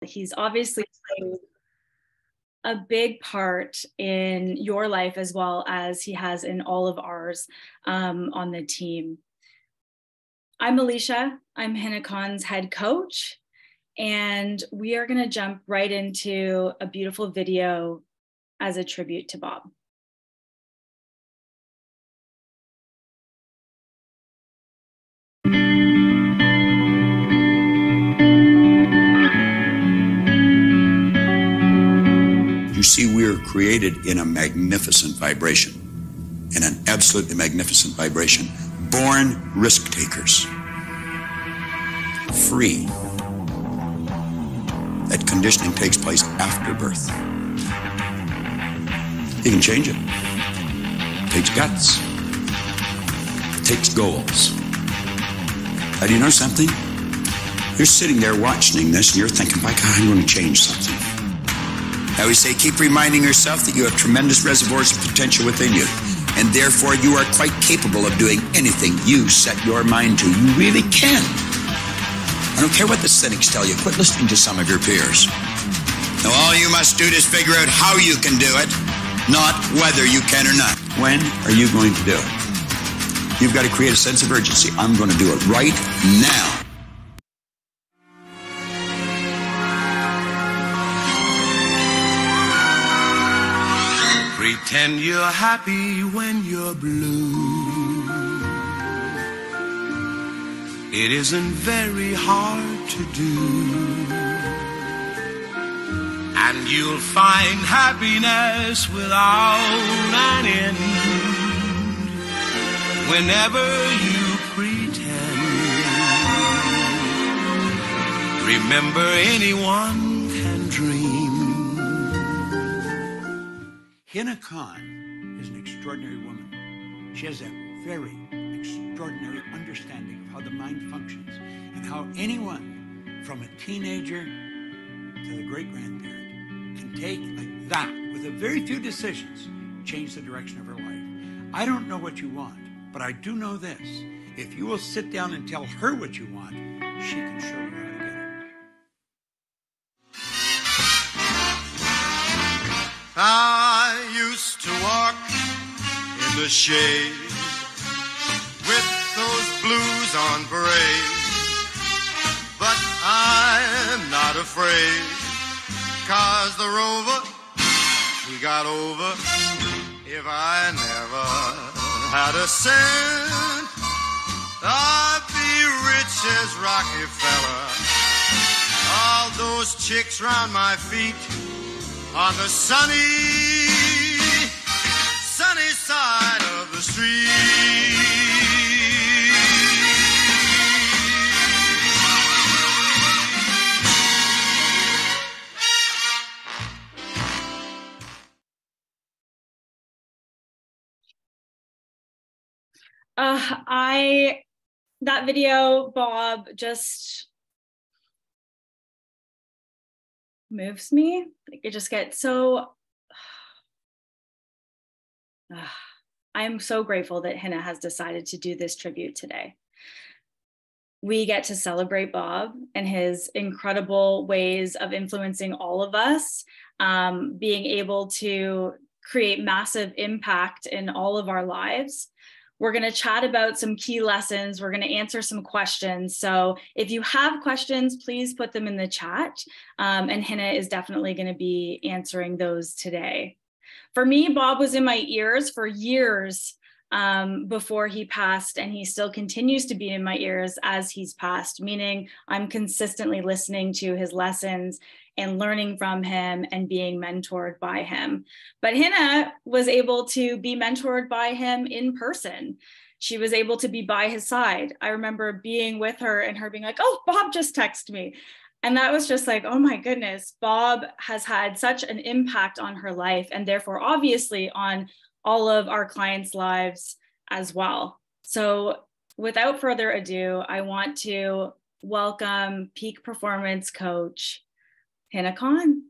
He's obviously played a big part in your life as well as he has in all of ours on the team. I'm Alicia. I'm Hina Khan's head coach, and we are going to jump right into a beautiful video as a tribute to Bob. You see, we are created in a magnificent vibration, in an absolutely magnificent vibration. Born risk takers, free. That conditioning takes place after birth. You can change it. It takes guts. It takes goals. Now, do you know something? You're sitting there watching this and you're thinking, my God, I'm going to change something. I always say, keep reminding yourself that you have tremendous reservoirs of potential within you, and therefore you are quite capable of doing anything you set your mind to. You really can. I don't care what the cynics tell you. Quit listening to some of your peers. Now, all you must do is figure out how you can do it, not whether you can or not. When are you going to do it? You've got to create a sense of urgency. I'm going to do it right now. Pretend you're happy when you're blue. It isn't very hard to do, and you'll find happiness without an end whenever you pretend. Remember, anyone can dream. Hina Khan is an extraordinary woman. She has a very extraordinary understanding of how the mind functions and how anyone from a teenager to the great-grandparent can take like that, with a very few decisions, change the direction of her life. I don't know what you want, but I do know this. If you will sit down and tell her what you want, she can show you how to get it. I used to walk in the shade with those blues on parade, but I'm not afraid, 'cause the rover, he got over. If I never had a cent, I'd be rich as Rockefeller. All those chicks round my feet on the sunny side of the street. That video, Bob, just moves me. Like, it just gets so, I'm so grateful that Hina has decided to do this tribute today. We get to celebrate Bob and his incredible ways of influencing all of us, being able to create massive impact in all of our lives. We're going to chat about some key lessons. We're going to answer some questions. So if you have questions, please put them in the chat. And Hina is definitely going to be answering those today. For me, Bob was in my ears for years before he passed, and he still continues to be in my ears as he's passed, meaning I'm consistently listening to his lessons and learning from him and being mentored by him. But Hina was able to be mentored by him in person. She was able to be by his side. I remember being with her and her being like, oh, Bob just texted me. And that was just like, oh my goodness, Bob has had such an impact on her life, and therefore obviously on all of our clients' lives as well. So without further ado, I want to welcome peak performance coach, Hina Khan.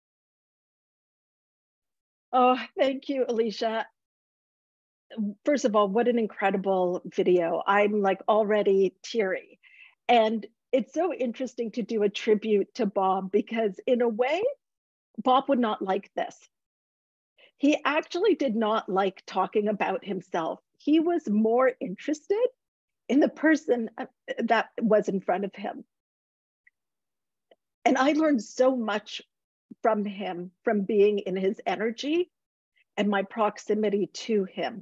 Oh, thank you, Alicia. First of all, what an incredible video. I'm like already teary. And it's so interesting to do a tribute to Bob, because in a way, Bob would not like this. He actually did not like talking about himself. He was more interested in the person that was in front of him. And I learned so much from him, from being in his energy and my proximity to him.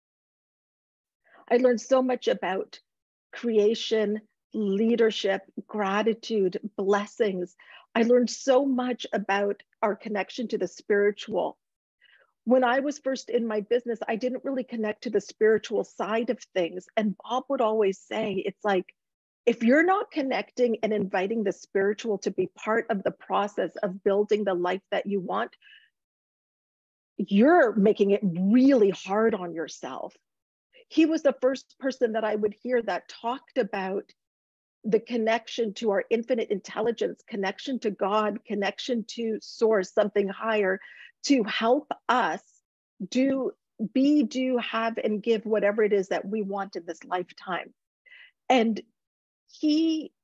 I learned so much about creation, leadership, gratitude, blessings. I learned so much about our connection to the spiritual. When I was first in my business, I didn't really connect to the spiritual side of things. And Bob would always say, it's like, if you're not connecting and inviting the spiritual to be part of the process of building the life that you want, you're making it really hard on yourself. He was the first person that I would hear that talked about the connection to our infinite intelligence, connection to God, connection to source, something higher, to help us do, have, and give whatever it is that we want in this lifetime. And he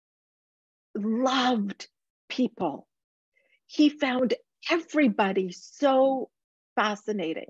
loved people. He found everybody so fascinating.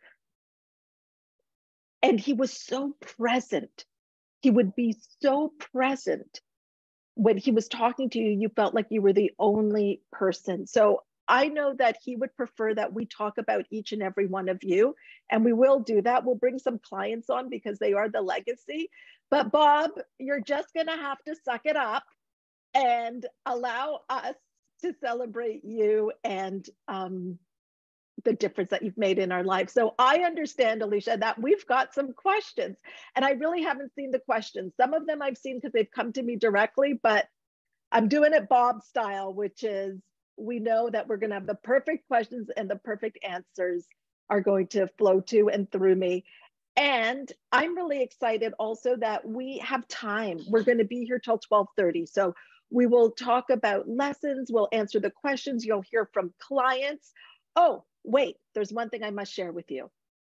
And he was so present. He would be so present. When he was talking to you, you felt like you were the only person. So I know that he would prefer that we talk about each and every one of you, and we will do that. We'll bring some clients on because they are the legacy. But Bob, you're just gonna have to suck it up and allow us to celebrate you and the difference that you've made in our lives. So I understand, Alicia, that we've got some questions, and I really haven't seen the questions. Some of them I've seen because they've come to me directly, but I'm doing it Bob style, which is, we know that we're going to have the perfect questions and the perfect answers are going to flow to and through me. And I'm really excited also that we have time. We're going to be here till 12:30. So we will talk about lessons. We'll answer the questions. You'll hear from clients. Oh, wait, there's one thing I must share with you.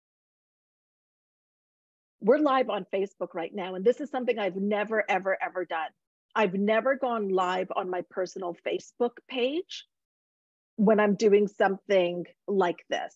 We're live on Facebook right now, and this is something I've never, ever, ever done. I've never gone live on my personal Facebook page when I'm doing something like this.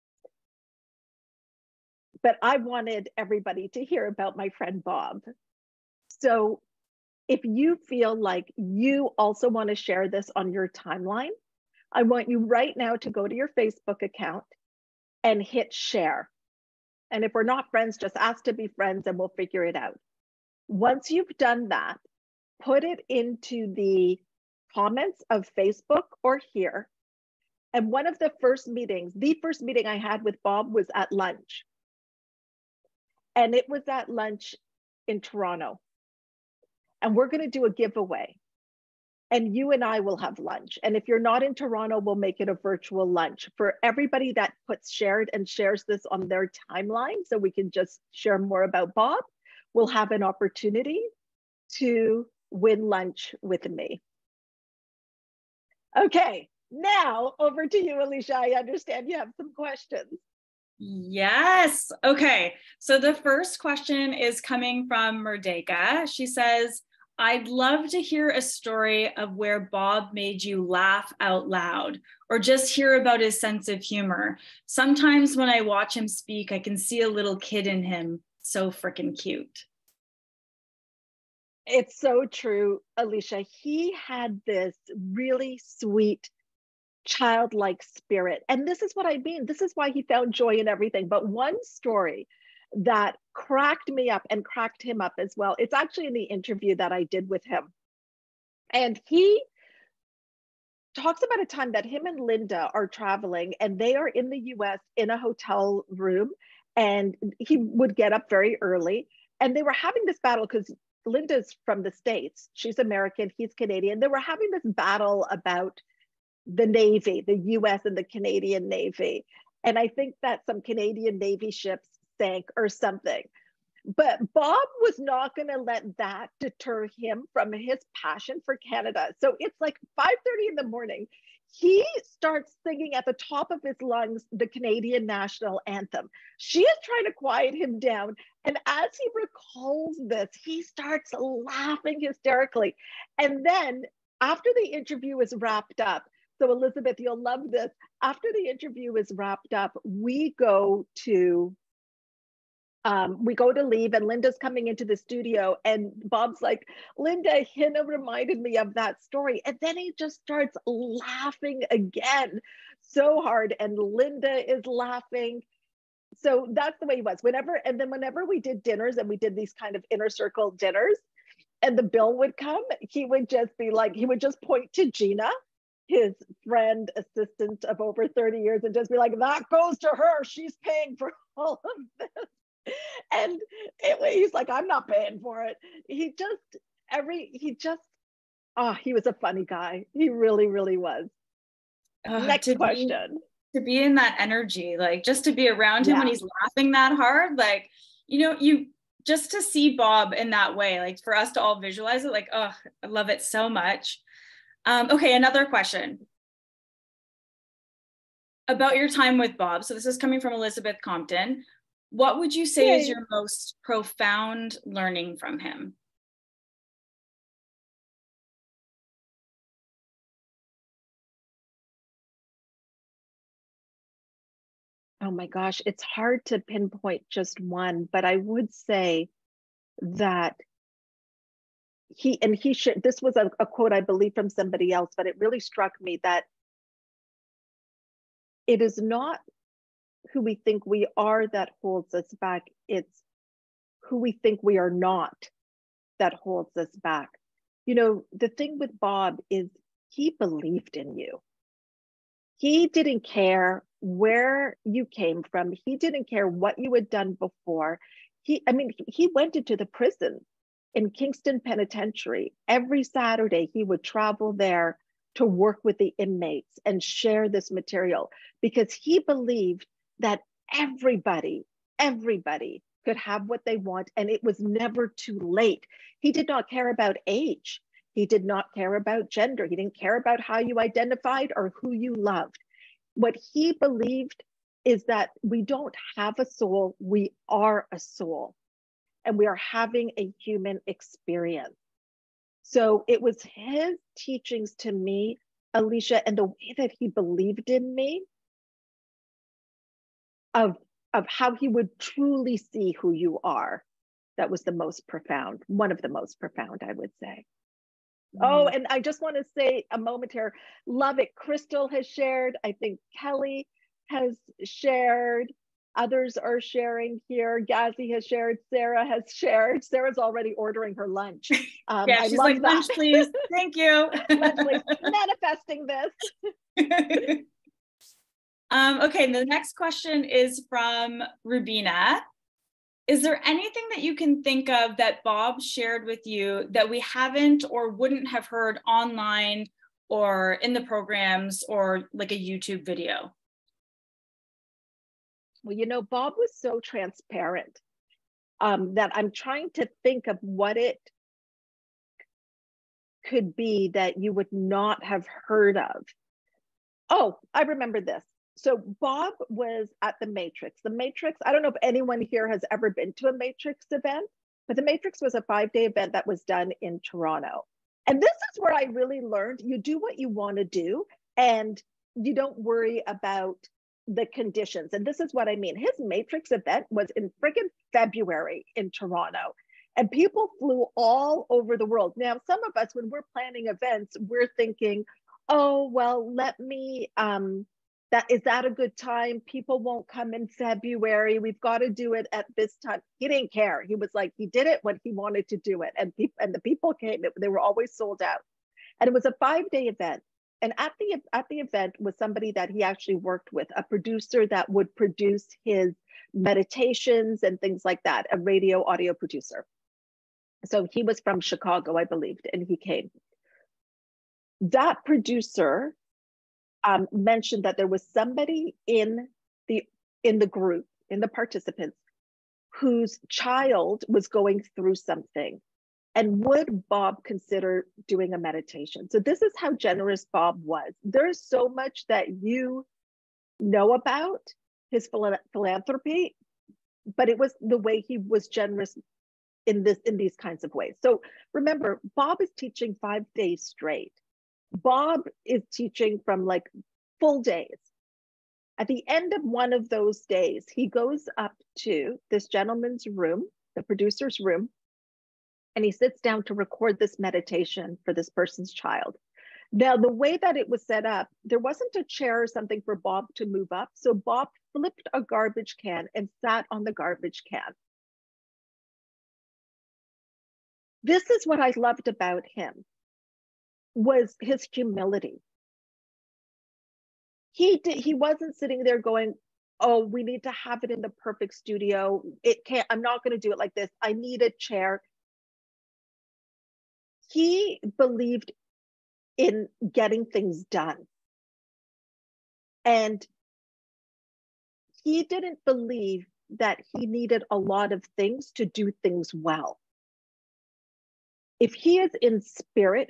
But I wanted everybody to hear about my friend Bob. So if you feel like you also want to share this on your timeline, I want you right now to go to your Facebook account and hit share. And if we're not friends, just ask to be friends and we'll figure it out. Once you've done that, put it into the comments of Facebook or here. And one of the first meetings, the first meeting I had with Bob was at lunch. And it was at lunch in Toronto. And we're going to do a giveaway. And you and I will have lunch. And if you're not in Toronto, we'll make it a virtual lunch for everybody that puts shared and shares this on their timeline, so we can just share more about Bob. We'll have an opportunity to win lunch with me. Okay, now over to you, Alicia. I understand you have some questions. Yes. Okay. So the first question is coming from Merdeka. She says, I'd love to hear a story of where Bob made you laugh out loud, or just hear about his sense of humor. Sometimes when I watch him speak, I can see a little kid in him. So freaking cute. It's so true, Alicia. He had this really sweet, childlike spirit. And this is what I mean. This is why he found joy in everything. But one story that cracked me up and cracked him up as well, it's actually in the interview that I did with him. And he talks about a time that him and Linda are traveling and they are in the US in a hotel room, and he would get up very early, and they were having this battle because Linda's from the States. She's American, he's Canadian. They were having this battle about the Navy, the US and the Canadian Navy. And I think that some Canadian Navy ships sank or something. But Bob was not going to let that deter him from his passion for Canada. So it's like 5:30 in the morning. He starts singing at the top of his lungs the Canadian national anthem. She is trying to quiet him down. And as he recalls this, he starts laughing hysterically. And then after the interview is wrapped up, so Elizabeth, you'll love this. After the interview is wrapped up, we go to leave, and Linda's coming into the studio, and Bob's like, Linda, Hina reminded me of that story. And then he just starts laughing again so hard, and Linda is laughing. So that's the way he was. Whenever we did dinners, and we did these kind of inner circle dinners, and the bill would come, he would just be like, he would just point to Gina, his friend, assistant of over 30 years, and just be like, that goes to her. She's paying for all of this. And he's like, I'm not paying for it. He was a funny guy. He really, really was. Next question. To be in that energy, like just to be around him when he's laughing that hard, like, you just to see Bob in that way, like for us to all visualize it, like, oh, I love it so much. Okay, another question about your time with Bob. So this is coming from Elizabeth Compton. What would you say is your most profound learning from him? Oh my gosh, it's hard to pinpoint just one, but I would say that this was a quote, I believe, from somebody else, but it really struck me that it is not who we think we are that holds us back. It's who we think we are not that holds us back. The thing with Bob is he believed in you. He didn't care where you came from. He didn't care what you had done before. He went into the prison in Kingston Penitentiary. Every Saturday, he would travel there to work with the inmates and share this material because he believed that everybody could have what they want, and it was never too late. He did not care about age. He did not care about gender. He didn't care about how you identified or who you loved. What he believed is that we don't have a soul, we are a soul, and we are having a human experience. So it was his teachings to me, Alicia, and the way that he believed in me, of how he would truly see who you are. That was the most profound, one of the most profound, I would say. Oh, and I just want to say a moment here. Love it. Crystal has shared. I think Kelly has shared. Others are sharing here. Gazi has shared. Sarah has shared. Sarah's already ordering her lunch. Yeah, she's like, lunch, please. Thank you. Lunch, please. Manifesting this. Okay, the next question is from Rubina. Is there anything that you can think of that Bob shared with you that we haven't or wouldn't have heard online or in the programs or like a YouTube video? Well, Bob was so transparent that I'm trying to think of what it could be that you would not have heard of. Oh, I remember this. So Bob was at the Matrix. The Matrix, I don't know if anyone here has ever been to a Matrix event, but the Matrix was a 5-day event that was done in Toronto. And this is where I really learned you do what you want to do and you don't worry about the conditions. And this is what I mean. His Matrix event was in friggin' February in Toronto. And people flew all over the world. Now, some of us, when we're planning events, we're thinking, oh, well, let me, is that a good time? People won't come in February. We've got to do it at this time. He didn't care. He was like, he did it when he wanted to do it. And the people came, they were always sold out. And it was a 5-day event. And at the event was somebody that he actually worked with, a producer that would produce his meditations and things like that, a radio audio producer. So he was from Chicago, I believed, and he came. That producer mentioned that there was somebody in the group, in the participants, whose child was going through something. And would Bob consider doing a meditation? So this is how generous Bob was. There's so much that you know about his philanthropy, but it was the way he was generous in these kinds of ways. So remember, Bob is teaching 5 days straight. Bob is teaching from like full days. At the end of one of those days, he goes up to this gentleman's room, the producer's room, and he sits down to record this meditation for this person's child. Now, the way that it was set up, there wasn't a chair or something for Bob to move up. So Bob flipped a garbage can and sat on the garbage can. This is what I loved about him, was his humility. He wasn't sitting there going, oh, we need to have it in the perfect studio. I'm not going to do it like this. I need a chair. He believed in getting things done. And he didn't believe that he needed a lot of things to do things well. If he is in spirit,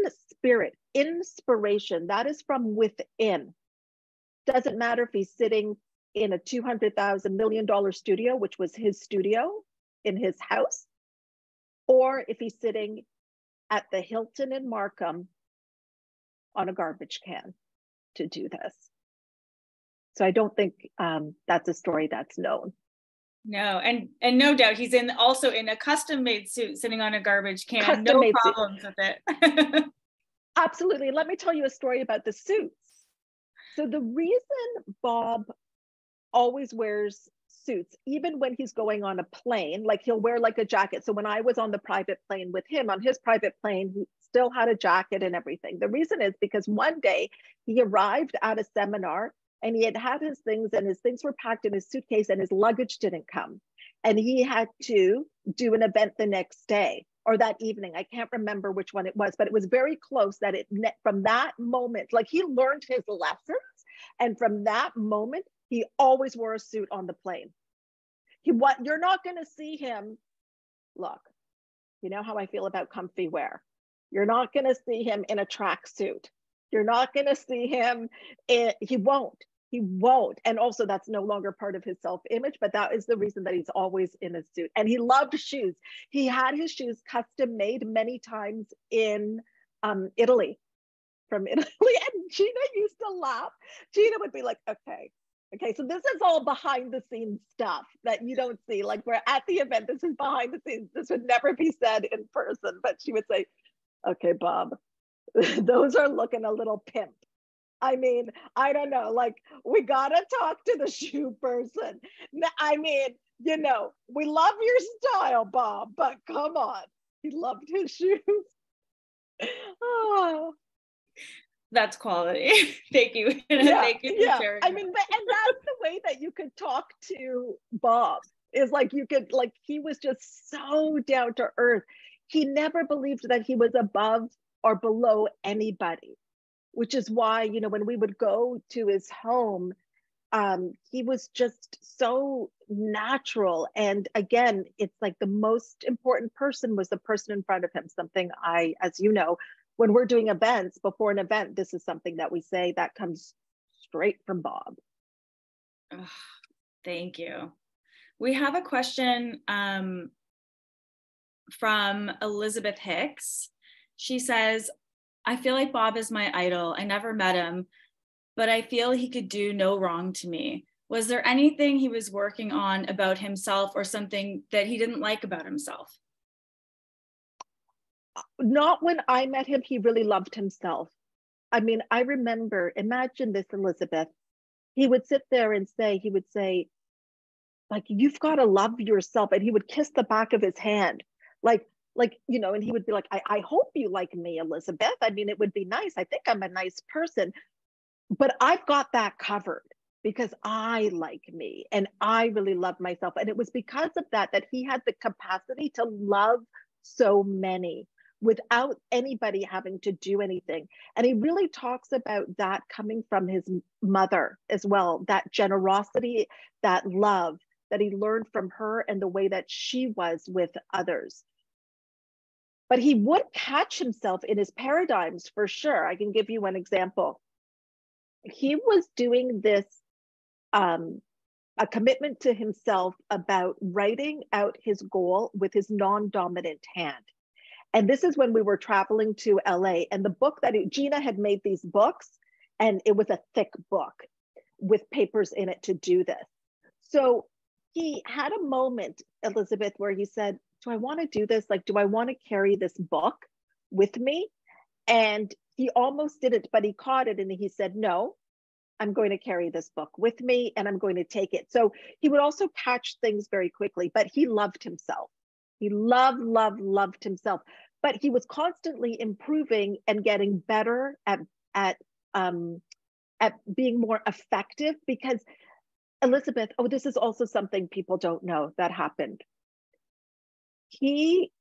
inspiration, that is from within. Doesn't matter if he's sitting in a $200,000 million studio, which was his studio in his house, or if he's sitting at the Hilton in Markham on a garbage can to do this. So I don't think that's a story that's known. No, and no doubt he's also in a custom-made suit, sitting on a garbage can. No problems with it. Absolutely. Let me tell you a story about the suits. So the reason Bob always wears suits, even when he's going on a plane, like he'll wear like a jacket. So when I was on the private plane with him, on his private plane, he still had a jacket and everything. The reason is because one day he arrived at a seminar and he had his things, and his things were packed in his suitcase, and his luggage didn't come. And he had to do an event the next day or that evening. I can't remember which one it was, but it was very close that from that moment, like he learned his lessons. And from that moment, he always wore a suit on the plane. You're not going to see him. Look, you know how I feel about comfy wear. You're not going to see him in a tracksuit. You're not going to see him. He won't. And also that's no longer part of his self-image, but that is the reason that he's always in a suit. And he loved shoes. He had his shoes custom made many times in Italy, from Italy. And Gina used to laugh. Gina would be like, okay, so this is all behind the scenes stuff that you don't see. Like, we're at the event, this is behind the scenes. This would never be said in person, but she would say, okay, Bob, those are looking a little pimp. I mean, I don't know, like, we gotta talk to the shoe person. I mean, you know, we love your style, Bob, but come on. He loved his shoes. Oh. That's quality. Thank you. Yeah, Thank you for sharing. I mean, and that's the way that you could talk to Bob, is like you could, like, he was just so down to earth. He never believed that he was above or below anybody, which is why, you know, when we would go to his home, he was just so natural. And again, it's like the most important person was the person in front of him. Something as you know, when we're doing events, before an event, this is something that we say that comes straight from Bob. Oh, thank you. We have a question from Elizabeth Hicks. She says, I feel like Bob is my idol. I never met him, but I feel he could do no wrong to me. Was there anything he was working on about himself or something that he didn't like about himself? Not when I met him. He really loved himself. I mean, I remember, imagine this, Elizabeth. He would sit there and he would say, like, you've got to love yourself. And he would kiss the back of his hand. Like, you know, and he would be like, I hope you like me, Elizabeth. I mean, it would be nice. I think I'm a nice person, but I've got that covered because I like me and I really love myself. And it was because of that he had the capacity to love so many without anybody having to do anything. And he really talks about that coming from his mother as well, that generosity, that love, that he learned from her and the way that she was with others. But he would catch himself in his paradigms for sure. I can give you one example. He was doing this, a commitment to himself about writing out his goal with his non-dominant hand. And this is when we were traveling to LA, and the book that Gina had made these books, and it was a thick book with papers in it to do this. So he had a moment, Elizabeth, where he said, do I want to do this? Like, do I want to carry this book with me? And he almost did it, but he caught it and he said, no, I'm going to carry this book with me and I'm going to take it. So he would also catch things very quickly, but he loved himself. He loved himself, but he was constantly improving and getting better at being more effective, because Elizabeth, oh, this is also something people don't know that happened. He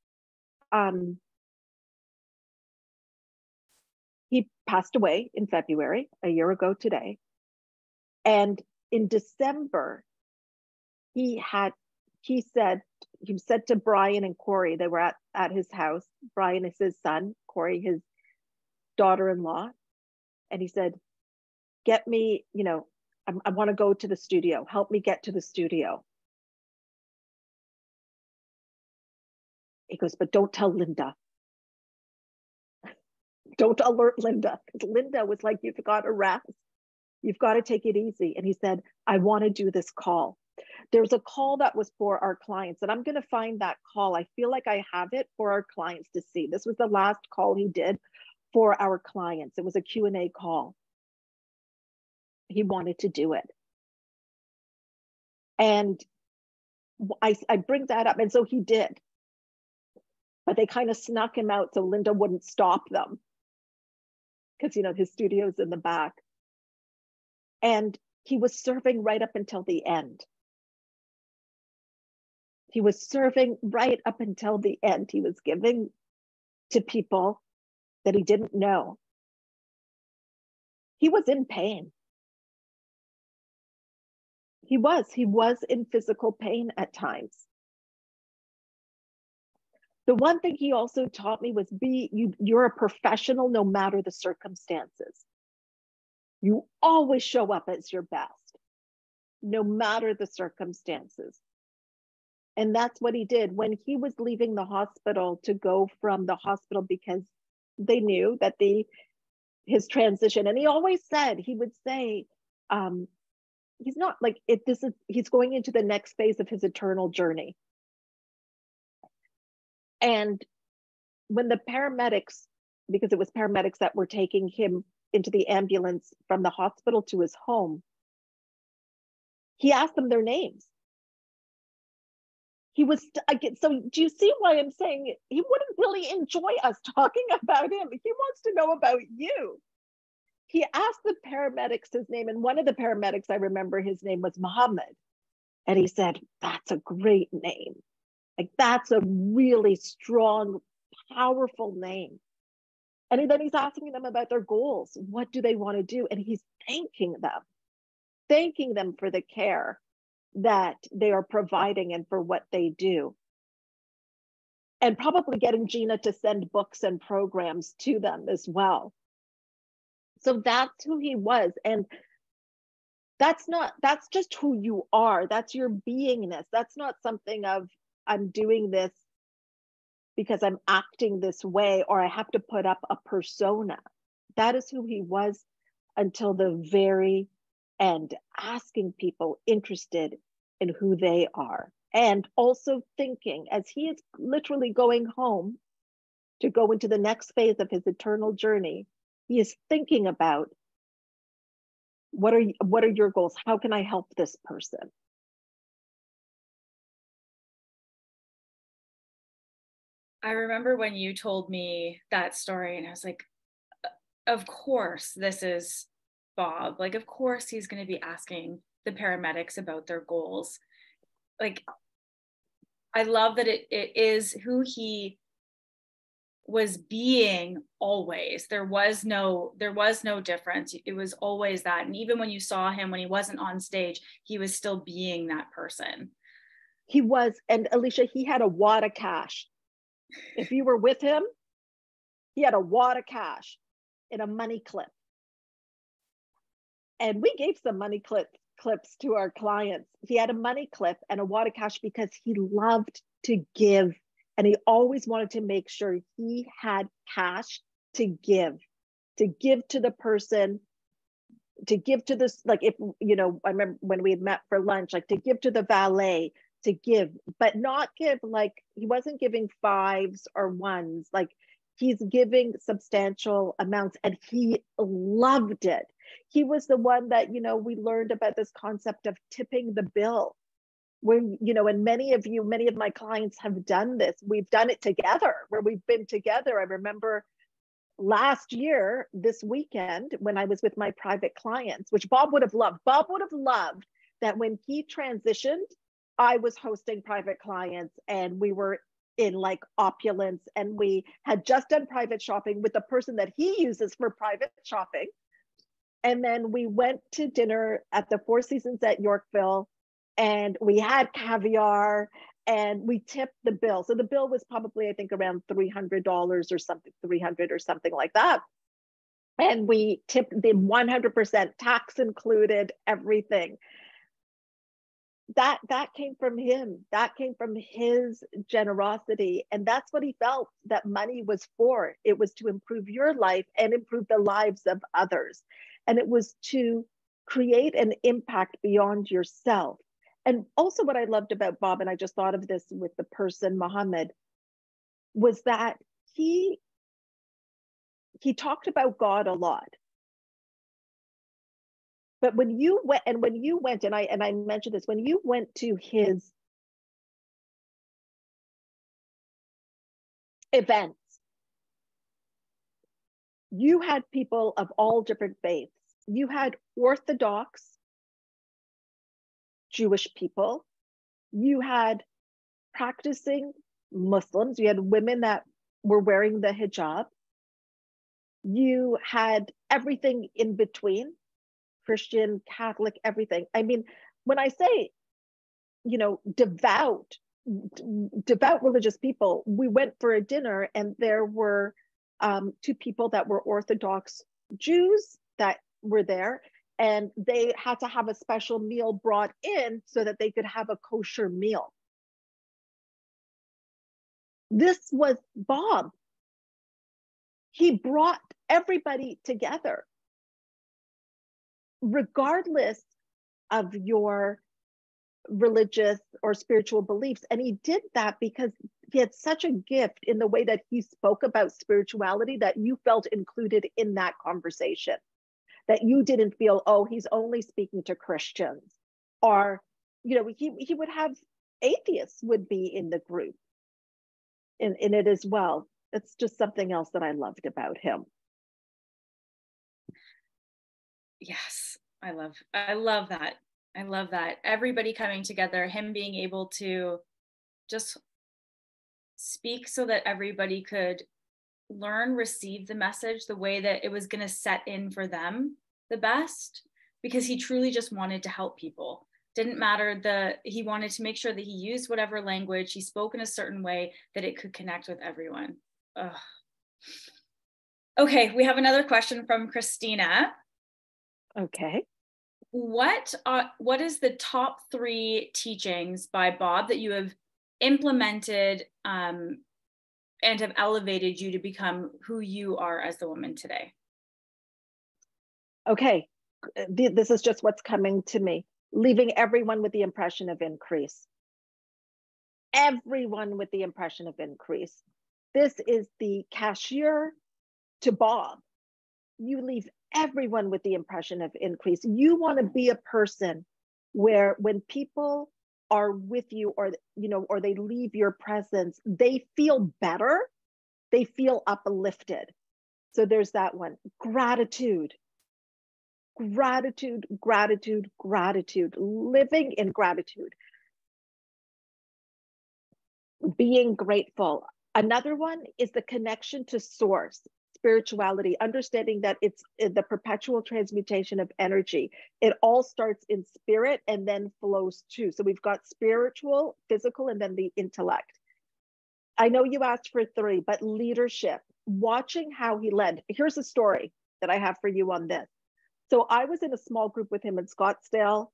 passed away in February, a year ago today. And in December, he said to Brian and Corey, they were at his house. Brian is his son, Corey, his daughter-in-law. And he said, get me, I want to go to the studio. Help me get to the studio. He goes, but don't tell Linda. Don't alert Linda. Because Linda was like, you've got to rest. You've got to take it easy. And he said, I want to do this call. There's a call that was for our clients, and I'm going to find that call. I feel like I have it for our clients to see. This was the last call he did for our clients. It was a Q&A call. He wanted to do it. And I bring that up. And so he did. But they kind of snuck him out so Linda wouldn't stop them. Because, his studio's in the back. And he was serving right up until the end. He was serving right up until the end. He was giving to people that he didn't know. He was in pain. He was in physical pain at times. The one thing he also taught me was you're a professional no matter the circumstances. You always show up as your best, no matter the circumstances. And that's what he did. When he was leaving the hospital to go from the hospital, because they knew that his transition, and he always said, he would say, he's not like he's going into the next phase of his eternal journey. And when the paramedics, because it was paramedics that were taking him into the ambulance from the hospital to his home, he asked them their names. So do you see why I'm saying he wouldn't really enjoy us talking about him? He wants to know about you. He asked the paramedics his name, and one of the paramedics, I remember his name was Muhammad. And he said, that's a great name. Like, that's a really strong, powerful name. And then he's asking them about their goals. What do they want to do? And he's thanking them for the care that they are providing and for what they do. And probably getting Gina to send books and programs to them as well. So that's who he was. And that's just who you are. That's your beingness. That's not something of, I'm doing this because I'm acting this way, or I have to put up a persona. That is who he was until the very end, asking people interested in who they are. And also thinking, as he is literally going home to go into the next phase of his eternal journey, he is thinking about, what are your goals? How can I help this person? I remember when you told me that story, and I was like, of course, this is Bob. Like, of course, he's going to be asking the paramedics about their goals. Like, I love that it is who he was being always. There was no difference. It was always that. And even when you saw him, when he wasn't on stage, he was still being that person. He was, and Alicia, he had a wad of cash. If you were with him, he had a wad of cash in a money clip. And we gave some money clips to our clients. He had a money clip and a wad of cash because he loved to give. And he always wanted to make sure he had cash to give to the person, to give to this, like, if, you know, I remember when we had met for lunch, like to give to the valet, to give, but not give, like, he wasn't giving fives or ones, like he's giving substantial amounts, and he loved it. He was the one that, you know, we learned about this concept of tipping the bill, where, you know, and many of my clients have done this. We've done it together, where we've been together. I remember last year, this weekend, when I was with my private clients, which Bob would have loved. Bob would have loved that when he transitioned, I was hosting private clients and we were in like opulence, and we had just done private shopping with the person that he uses for private shopping. And then we went to dinner at the Four Seasons at Yorkville, and we had caviar, and we tipped the bill. So the bill was probably, I think, around $300 or something, 300 or something like that. And we tipped the 100%, tax included, everything. That came from him. That came from his generosity. And that's what he felt that money was for. It was to improve your life and improve the lives of others. And it was to create an impact beyond yourself. And also what I loved about Bob, and I just thought of this with the person, Mohammed, was that he talked about God a lot. But when you went, and I mentioned this, when you went to his events, you had people of all different faiths. You had Orthodox Jewish people. You had practicing Muslims. You had women that were wearing the hijab. You had everything in between. Christian, Catholic, everything. I mean, when I say, you know, devout religious people, we went for a dinner and there were two people that were Orthodox Jews that were there, and they had to have a special meal brought in so that they could have a kosher meal. This was Bob. He brought everybody together, regardless of your religious or spiritual beliefs. And he did that because he had such a gift in the way that he spoke about spirituality that you felt included in that conversation, that you didn't feel, oh, he's only speaking to Christians, or, you know, he would have atheists would be in the group in it as well. It's just something else that I loved about him. Yes, I love that. I love that. Everybody coming together, him being able to just speak so that everybody could learn, receive the message the way that it was going to set in for them the best, because he truly just wanted to help people. Didn't matter he wanted to make sure that he used whatever language, he spoke in a certain way that it could connect with everyone. Ugh. Okay, we have another question from Christina. Okay. What is the top 3 teachings by Bob that you have implemented and have elevated you to become who you are as the woman today? Okay, this is just what's coming to me. Leaving everyone with the impression of increase. Everyone with the impression of increase. This is the cashier to Bob. You leave everyone with the impression of increase. You want to be a person where when people are with you, or, you know, or they leave your presence, they feel better, they feel uplifted. So there's that one. Gratitude, gratitude, gratitude, gratitude, living in gratitude, being grateful. Another one is the connection to source, spirituality, understanding that it's the perpetual transmutation of energy. It all starts in spirit and then flows too. So we've got spiritual, physical, and then the intellect. I know you asked for 3, but leadership, watching how he led. Here's a story that I have for you on this. So I was in a small group with him in Scottsdale,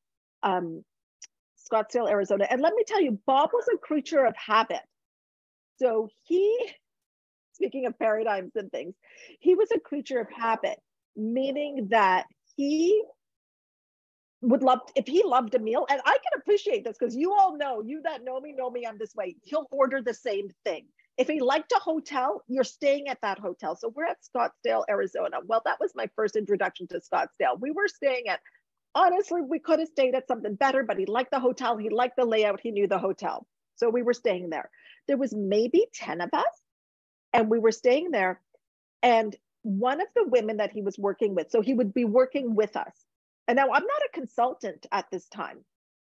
Arizona. And let me tell you, Bob was a creature of habit. So speaking of paradigms and things, he was a creature of habit, meaning that he would love, if he loved a meal, and I can appreciate this because you all know, you that know me, I'm this way. He'll order the same thing. If he liked a hotel, you're staying at that hotel. So we're at Scottsdale, Arizona. Well, that was my first introduction to Scottsdale. We were staying at, honestly, we could have stayed at something better, but he liked the hotel. He liked the layout. He knew the hotel. So we were staying there. There was maybe 10 of us, and we were staying there. And one of the women that he was working with, so he would be working with us. And now I'm not a consultant at this time.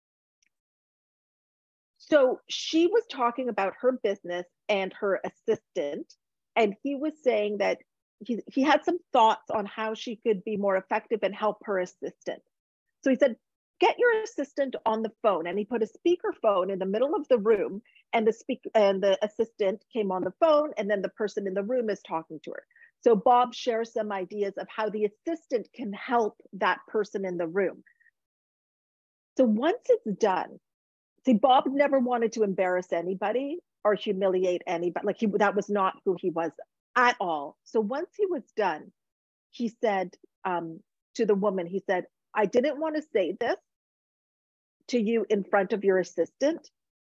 So she was talking about her business and her assistant. And he was saying that he had some thoughts on how she could be more effective and help her assistant. So he said, get your assistant on the phone. And he put a speakerphone in the middle of the room, and the assistant came on the phone, and then the person in the room is talking to her. So Bob shares some ideas of how the assistant can help that person in the room. So once it's done, see, Bob never wanted to embarrass anybody or humiliate anybody. Like that was not who he was at all. So once he was done, he said to the woman, he said, I didn't want to say this to you in front of your assistant,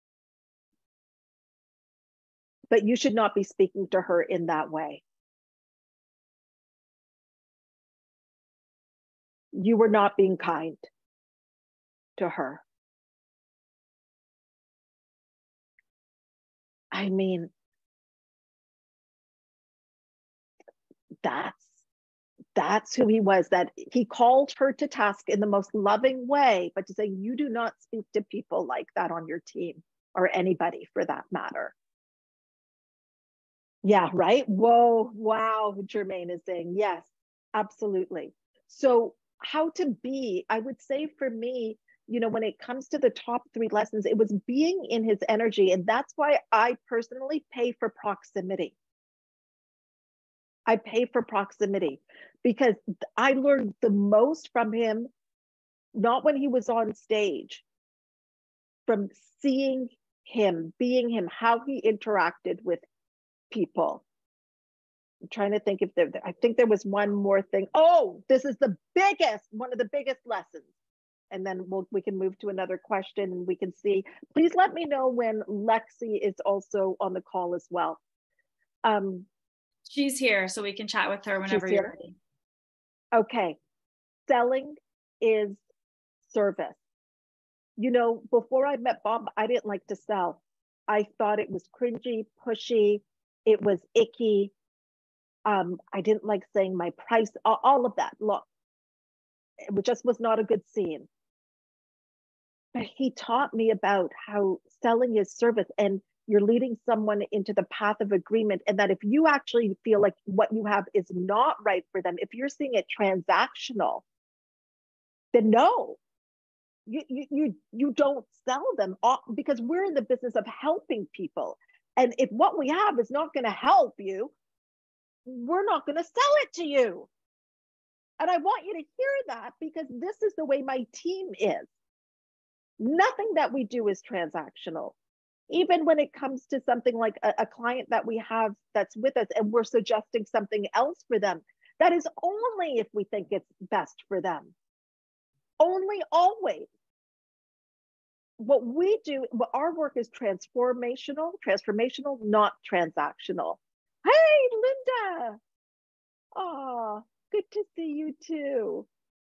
but you should not be speaking to her in that way. You were not being kind to her. I mean, that's who he was, that he called her to task in the most loving way, but to say, you do not speak to people like that on your team, or anybody for that matter. Yeah, right? Whoa, wow, Jermaine is saying, yes, absolutely. So how to be, I would say for me, when it comes to the top 3 lessons, it was being in his energy. And that's why I personally pay for proximity. I pay for proximity because I learned the most from him, not when he was on stage, from seeing him, being him, how he interacted with people. I'm trying to think if I think there was one more thing. Oh, this is one of the biggest lessons. And then we can move to another question and we can see. Please let me know when Lexi is also on the call as well. She's here, so we can chat with her whenever you're ready. Okay. Selling is service. Before I met Bob, I didn't like to sell. I thought it was cringy, pushy. It was icky. I didn't like saying my price, all of that. Look, it just was not a good scene. But he taught me about how selling is service, and you're leading someone into the path of agreement. And that if you actually feel like what you have is not right for them, if you're seeing it transactional, then no, you don't sell them, because we're in the business of helping people. And if what we have is not going to help you, we're not going to sell it to you. And I want you to hear that, because this is the way my team is. Nothing that we do is transactional. Even when it comes to something like a client that we have that's with us and we're suggesting something else for them, that is only if we think it's best for them. Only, always. What we do, our work is transformational, not transactional. Hey, Linda. Oh, good to see you too.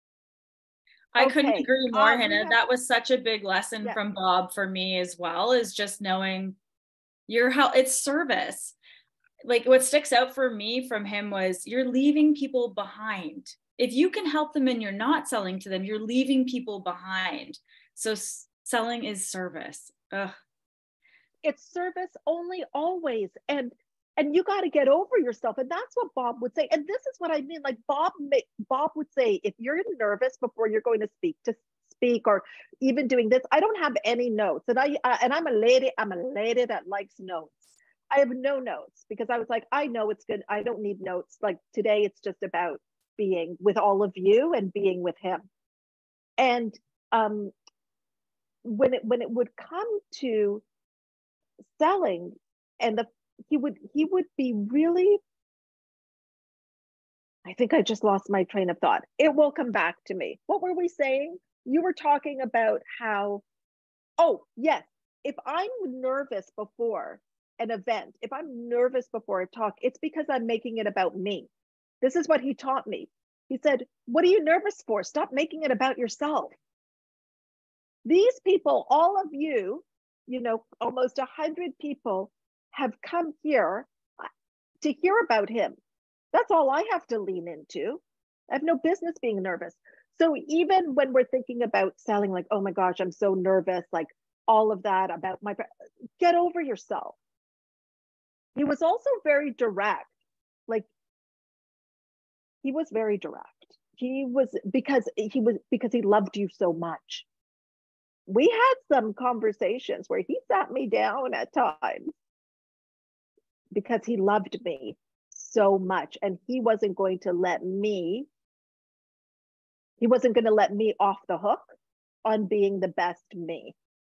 I couldn't agree more, Hina. That was such a big lesson from Bob for me as well, is just knowing it's service. Like what sticks out for me from him was you're leaving people behind. If you can help them and you're not selling to them, you're leaving people behind. So selling is service. Ugh. It's service only, always. And And you got to get over yourself. And that's what Bob would say. And this is what I mean. Like Bob would say, if you're nervous before you're going to speak or even doing this, I don't have any notes. And I'm a lady that likes notes. I have no notes because I was like, I know it's good. I don't need notes. Like today, it's just about being with all of you and being with him. And when it would come to selling, and he would be really, I think I just lost my train of thought. It will come back to me. What were we saying? You were talking about how, oh yes, if I'm nervous before an event, if I'm nervous before a talk, it's because I'm making it about me. This is what he taught me. He said, what are you nervous for? Stop making it about yourself. These people, all of you, almost 100 people have come here to hear about him. That's all I have to lean into. I have no business being nervous. So even when we're thinking about selling, like, oh my gosh, I'm so nervous, like all of that about get over yourself. He was also very direct. Like he was very direct. Because he loved you so much. We had some conversations where he sat me down at times because he loved me so much, and he wasn't going to let me off the hook on being the best me.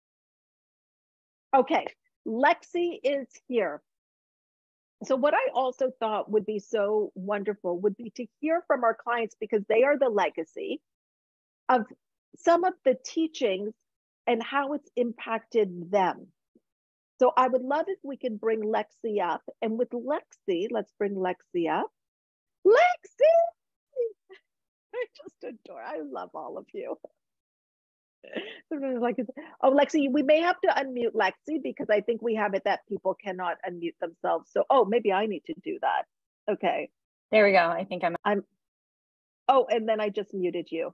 Okay, Lexi is here. So what I also thought would be so wonderful would be to hear from our clients, because they are the legacy of some of the teachings and how it's impacted them. So I would love if we can bring Lexi up. And with Lexi, let's bring Lexi up. Lexi! I just adore, I love all of you. Like, oh, Lexi, we may have to unmute Lexi because I think we have it that people cannot unmute themselves. So, oh, maybe I need to do that. Okay. There we go. I think I'm. Oh, and then I just muted you.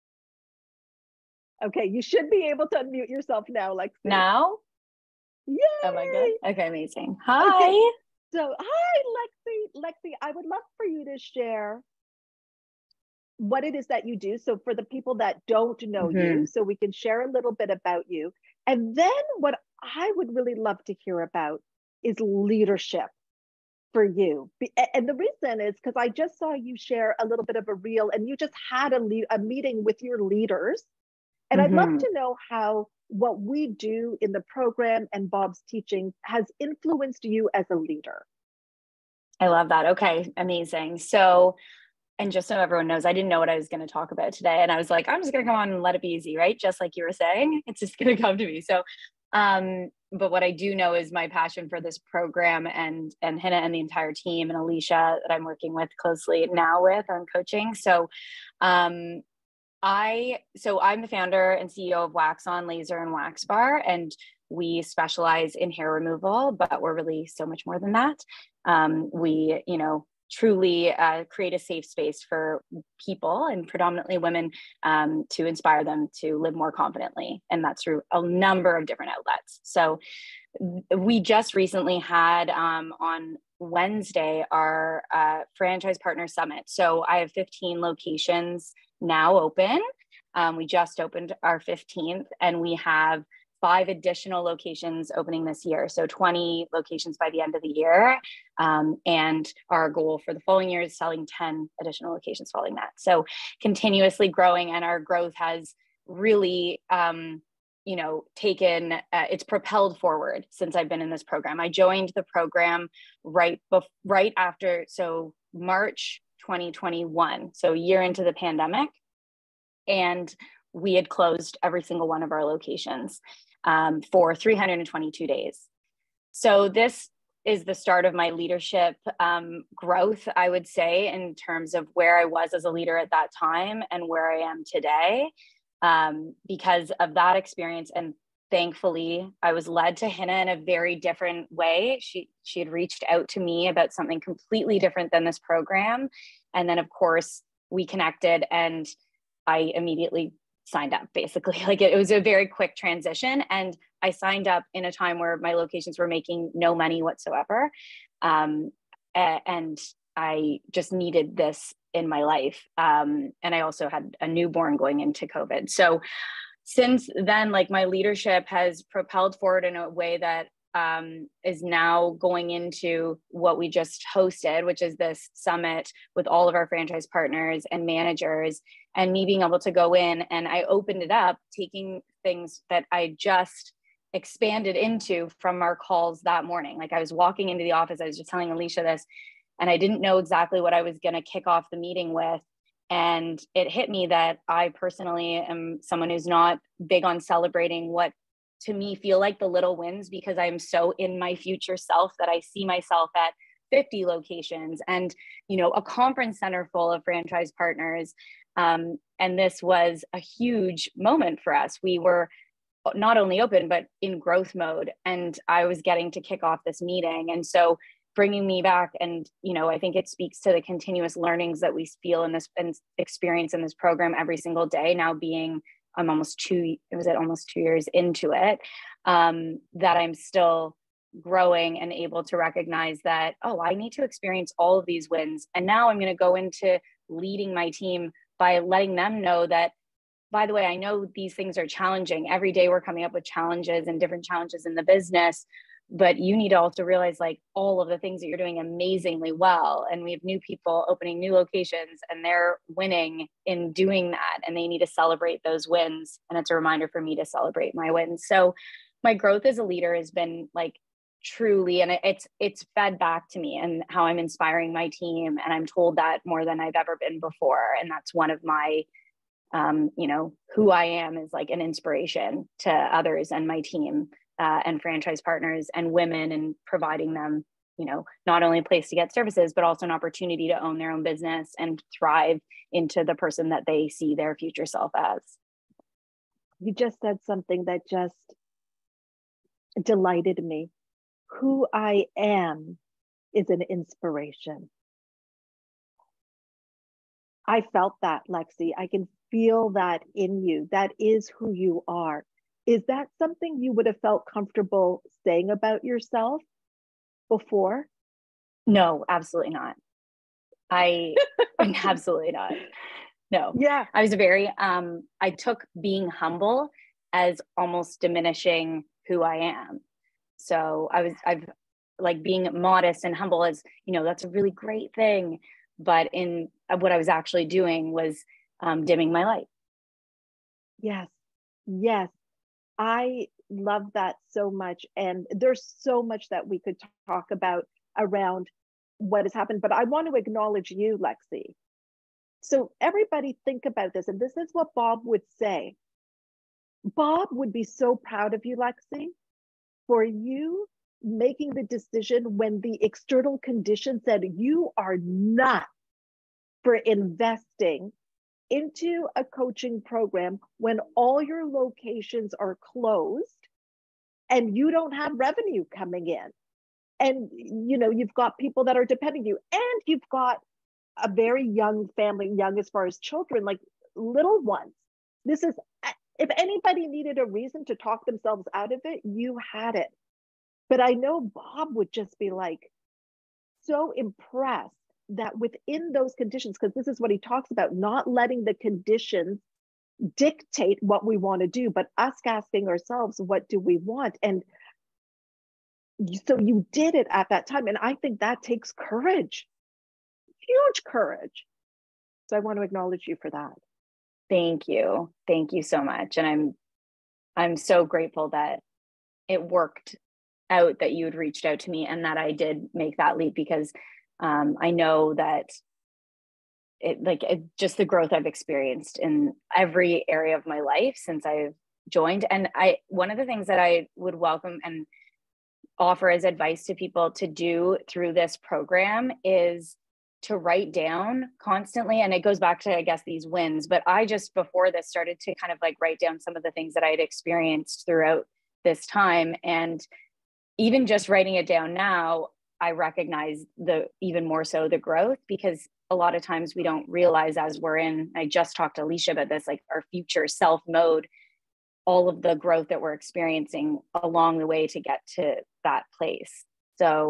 Okay, you should be able to unmute yourself now, Lexi. Now? Yay! Oh my God. Okay, amazing. Hi. Okay. So, hi, Lexi, I would love for you to share what it is that you do. So for the people that don't know you, so we can share a little bit about you. And then what I would really love to hear about is leadership for you. And the reason is because I just saw you share a little bit of a reel, and you just had a meeting with your leaders. And I'd love to know how what we do in the program and Bob's teaching has influenced you as a leader. I love that. Okay, amazing. So, and just so everyone knows, I didn't know what I was going to talk about today. And I was like, I'm just going to come on and let it be easy, right? Just like you were saying, it's just going to come to me. So, but what I do know is my passion for this program and Hina and the entire team and Alicia that I'm working with closely now with on coaching. So, I'm the founder and CEO of Wax On Laser and Wax Bar, and we specialize in hair removal, but we're really so much more than that. We, truly create a safe space for people, and predominantly women, to inspire them to live more confidently. And that's through a number of different outlets. So we just recently had on Wednesday our franchise partner summit. So I have 15 locations now open. We just opened our 15th, and we have 5 additional locations opening this year. So 20 locations by the end of the year. And our goal for the following year is selling 10 additional locations following that. So continuously growing, and our growth has really, it's propelled forward since I've been in this program. I joined the program right after, so March 2021, so a year into the pandemic. And we had closed every single one of our locations for 322 days. So this is the start of my leadership growth, I would say, in terms of where I was as a leader at that time and where I am today, because of that experience. And thankfully, I was led to Hina in a very different way. She had reached out to me about something completely different than this program. And then, of course, we connected, and I immediately signed up, basically. Like it was a very quick transition, and I signed up in a time where my locations were making no money whatsoever. And I just needed this in my life. And I also had a newborn going into COVID. So since then, like, my leadership has propelled forward in a way that is now going into what we just hosted, which is this summit with all of our franchise partners and managers, and me being able to go in, and I opened it up, taking things that I just expanded into from our calls that morning. Like, I was walking into the office, I was just telling Alicia this, and I didn't know exactly what I was going to kick off the meeting with. And it hit me that I personally am someone who's not big on celebrating what to me feel like the little wins, because I'm so in my future self that I see myself at 50 locations and, a conference center full of franchise partners. And this was a huge moment for us. We were not only open, but in growth mode. And I was getting to kick off this meeting. And so bringing me back, and, I think it speaks to the continuous learnings that we feel in this and experience in this program every single day. Now being, I'm almost 2 years into it, that I'm still growing and able to recognize that, oh, I need to experience all of these wins. And now I'm going to go into leading my team by letting them know that, by the way, I know these things are challenging. Every day we're coming up with challenges and different challenges in the business, but you need to also realize, like, all of the things that you're doing amazingly well. And we have new people opening new locations and they're winning in doing that. And they need to celebrate those wins. And it's a reminder for me to celebrate my wins. So my growth as a leader has been, like, truly, and it's fed back to me and how I'm inspiring my team. And I'm told that more than I've ever been before. And that's one of my, who I am, is like an inspiration to others and my team. And franchise partners and women, and providing them, not only a place to get services, but also an opportunity to own their own business and thrive into the person that they see their future self as. You just said something that just delighted me. Who I am is an inspiration. I felt that, Lexi. I can feel that in you. That is who you are. Is that something you would have felt comfortable saying about yourself before? No, absolutely not. Absolutely not. No. Yeah. I was I took being humble as almost diminishing who I am. So I've like, being modest and humble as, that's a really great thing. But in what I was actually doing was dimming my light. Yes. Yes. I love that so much. And there's so much that we could talk about around what has happened, but I want to acknowledge you, Lexi. So everybody think about this. And this is what Bob would say. Bob would be so proud of you, Lexi, for you making the decision when the external conditions said you are not for investing into a coaching program when all your locations are closed and you don't have revenue coming in. And, you've got people that are depending on you, and you've got a very young family, young as far as children, like little ones. This is, if anybody needed a reason to talk themselves out of it, you had it. But I know Bob would just be like so impressed that within those conditions, because this is what he talks about, not letting the conditions dictate what we want to do, but us asking ourselves, what do we want? And so you did it at that time. And I think that takes courage, huge courage. So I want to acknowledge you for that. Thank you. Thank you so much. And I'm so grateful that it worked out, that you had reached out to me and that I did make that leap, because I know that just the growth I've experienced in every area of my life since I've joined. And one of the things that I would welcome and offer as advice to people to do through this program is to write down constantly. And it goes back to, I guess, these wins, but I just, before this, started to kind of like write down some of the things that I had experienced throughout this time. And even just writing it down now, I recognize even more so the growth, because a lot of times we don't realize, as we're in, I just talked to Alicia about this, like our future self mode, all of the growth that we're experiencing along the way to get to that place. So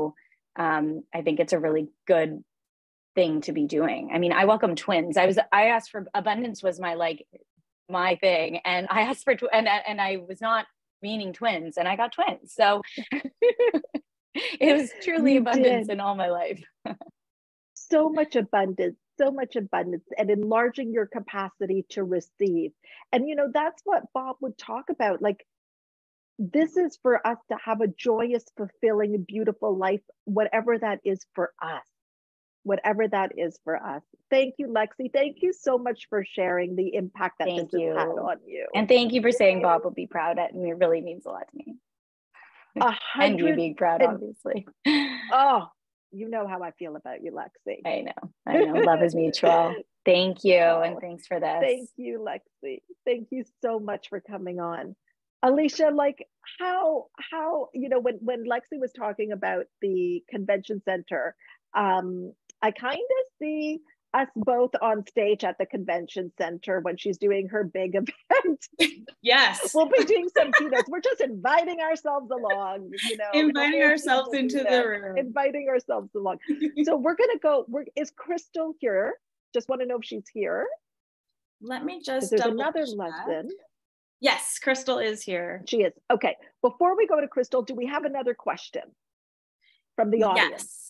I think it's a really good thing to be doing. I mean, I welcome twins. I asked for abundance was my thing. And I asked for, and I was not meaning twins, and I got twins. So it was truly abundance in all my life. So much abundance, and enlarging your capacity to receive. And, that's what Bob would talk about. Like, this is for us to have a joyous, fulfilling, beautiful life, whatever that is for us. Whatever that is for us. Thank you, Lexi. Thank you so much for sharing the impact that this has had on you. And thank you for saying Bob will be proud at me. It really means a lot to me. And you being proud, obviously. Oh, you know how I feel about you, Lexi. I know. Love is mutual. Thank you. And thanks for this. Thank you, Lexi. Thank you so much for coming on. Alicia, like how when Lexi was talking about the convention center, I kind of see us both on stage at the convention center when she's doing her big event. Yes. We'll be doing some keynotes. We're just inviting ourselves along, Inviting ourselves into the room. Inviting ourselves along. So we're going to go. Is Crystal here? Just want to know if she's here. Let me just There's another lesson. Yes, Crystal is here. She is. Okay. Before we go to Crystal, do we have another question from the audience?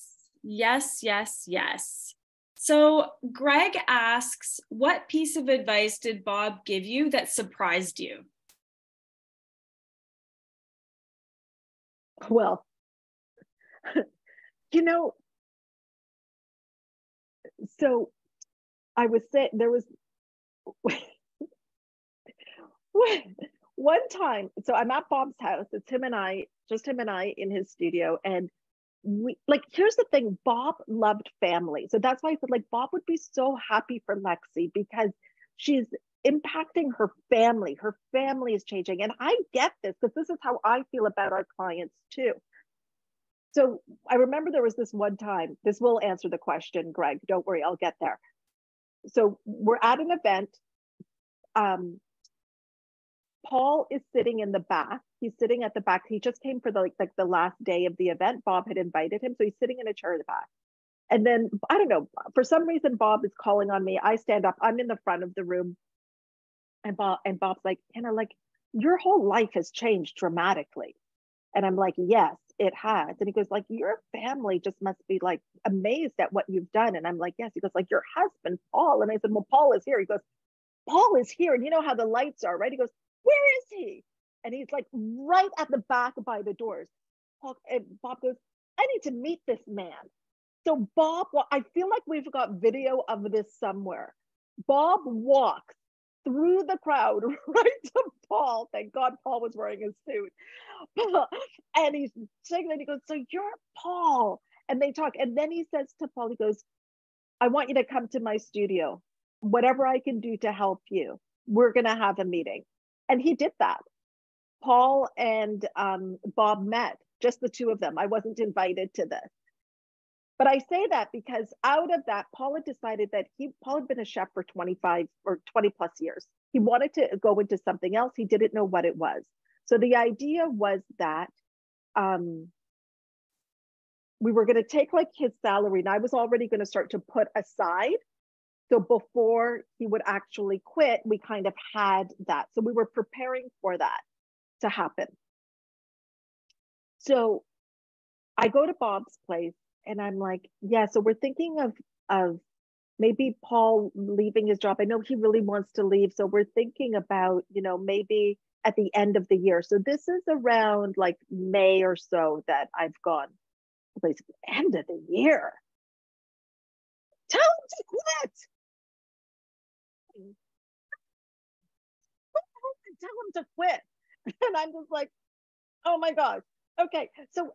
Yes. So Greg asks, what piece of advice did Bob give you that surprised you? Well, so I was saying there was one time, so I'm at Bob's house. It's just him and I in his studio. And here's the thing, Bob loved family. So that's why I said, Bob would be so happy for Lexi because she's impacting her family. Her family is changing. And I get this because this is how I feel about our clients too. So I remember there was this one time, this will answer the question, Greg, don't worry, I'll get there. So we're at an event. Paul is sitting in the back. He's sitting at the back. He just came for the last day of the event. Bob had invited him. So he's sitting in a chair in the back. And then, I don't know, for some reason, Bob is calling on me. I stand up. I'm in the front of the room. And Bob's like, Hina, your whole life has changed dramatically. And I'm like, yes, it has. And he goes, your family just must be amazed at what you've done. And I'm like, yes. He goes, your husband, Paul. And I said, well, Paul is here. He goes, Paul is here. And you know how the lights are, right? He goes, where is he? And he's right at the back by the doors. And Bob goes, I need to meet this man. So Bob, I feel like we've got video of this somewhere. Bob walks through the crowd right to Paul. Thank God Paul was wearing a suit. And he's saying that, he goes, so you're Paul. And they talk. And then he says to Paul, he goes, I want you to come to my studio. Whatever I can do to help you, we're going to have a meeting. And he did that. Paul and Bob met, just the two of them. I wasn't invited to this. But I say that because out of that, Paul had decided that Paul had been a chef for 25 or 20 plus years. He wanted to go into something else. He didn't know what it was. So the idea was that we were going to take his salary, and I was already going to start to put aside. So before he would actually quit, we kind of had that. So we were preparing for that to happen. So I go to Bob's place and I'm like, yeah, so we're thinking of maybe Paul leaving his job. I know he really wants to leave. So we're thinking about, maybe at the end of the year. So this is around May or so that I've gone. End of the year. Tell him to quit. Tell him to quit. And I'm just like, oh my gosh. Okay. So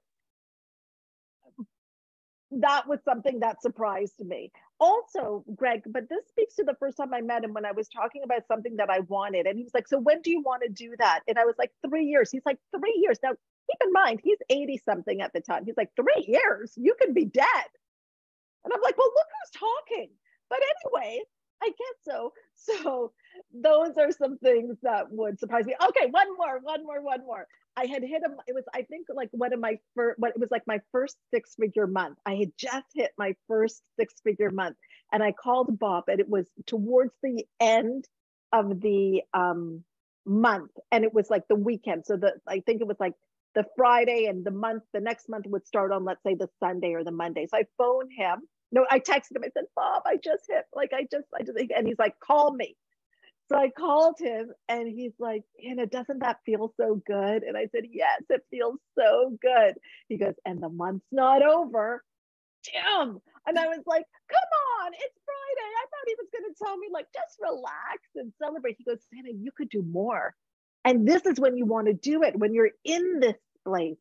that was something that surprised me. Also, Greg, but this speaks to the first time I met him when I was talking about something that I wanted. And he was like, so when do you want to do that? And I was like, 3 years. He's like, 3 years. Now, keep in mind, he's 80 something at the time. He's like, 3 years? You could be dead. And I'm like, well, look who's talking. But anyway, I guess so. So those are some things that would surprise me. Okay, one more. I had hit him. It was, I think, like one of my first, it was like my first 6-figure month. I had just hit my first 6-figure month, and I called Bob, and it was towards the end of the month, and it was like the weekend. So I think it was like the Friday, and the next month would start on, let's say, the Sunday or the Monday. So I phoned him. No, I texted him. I said, Bob, I just hit, and he's like, call me. So I called him, and he's like, Hina, doesn't that feel so good? And I said, yes, it feels so good. He goes, and the month's not over. Damn. And I was like, come on, it's Friday. I thought he was going to tell me, like, just relax and celebrate. He goes, Hina, you could do more. And this is when you want to do it, when you're in this place,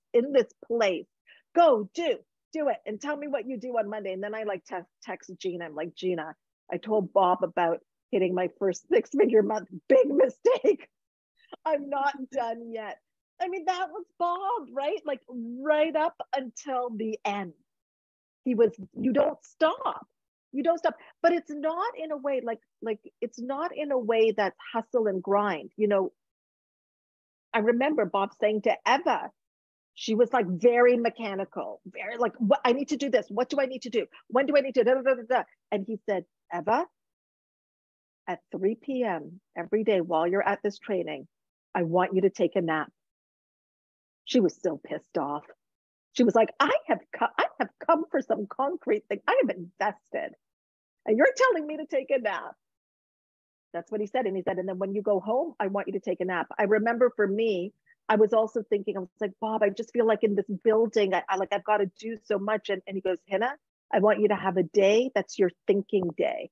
go do it. And tell me what you do on Monday. And then I like text Gina. I'm like, Gina, I told Bob about hitting my first 6-figure month. Big mistake. I'm not done yet. I mean, that was Bob, right? Like right up until the end. He was, you don't stop. But it's not in a way like it's not in a way that's hustle and grind. You know, I remember Bob saying to Eva, she was like very mechanical, very like, what I need to do this. What do I need to do? When do I need to da, da, da, da. And he said, Eva, at 3 p.m. every day while you're at this training, I want you to take a nap. She was so pissed off. She was like, I have come for some concrete thing. I have invested. And you're telling me to take a nap. That's what he said. And he said, and then when you go home, I want you to take a nap. I remember for me, I was also thinking, I was like, Bob, I just feel like in this building, I've got to do so much. And he goes, Hina, I want you to have a day that's your thinking day.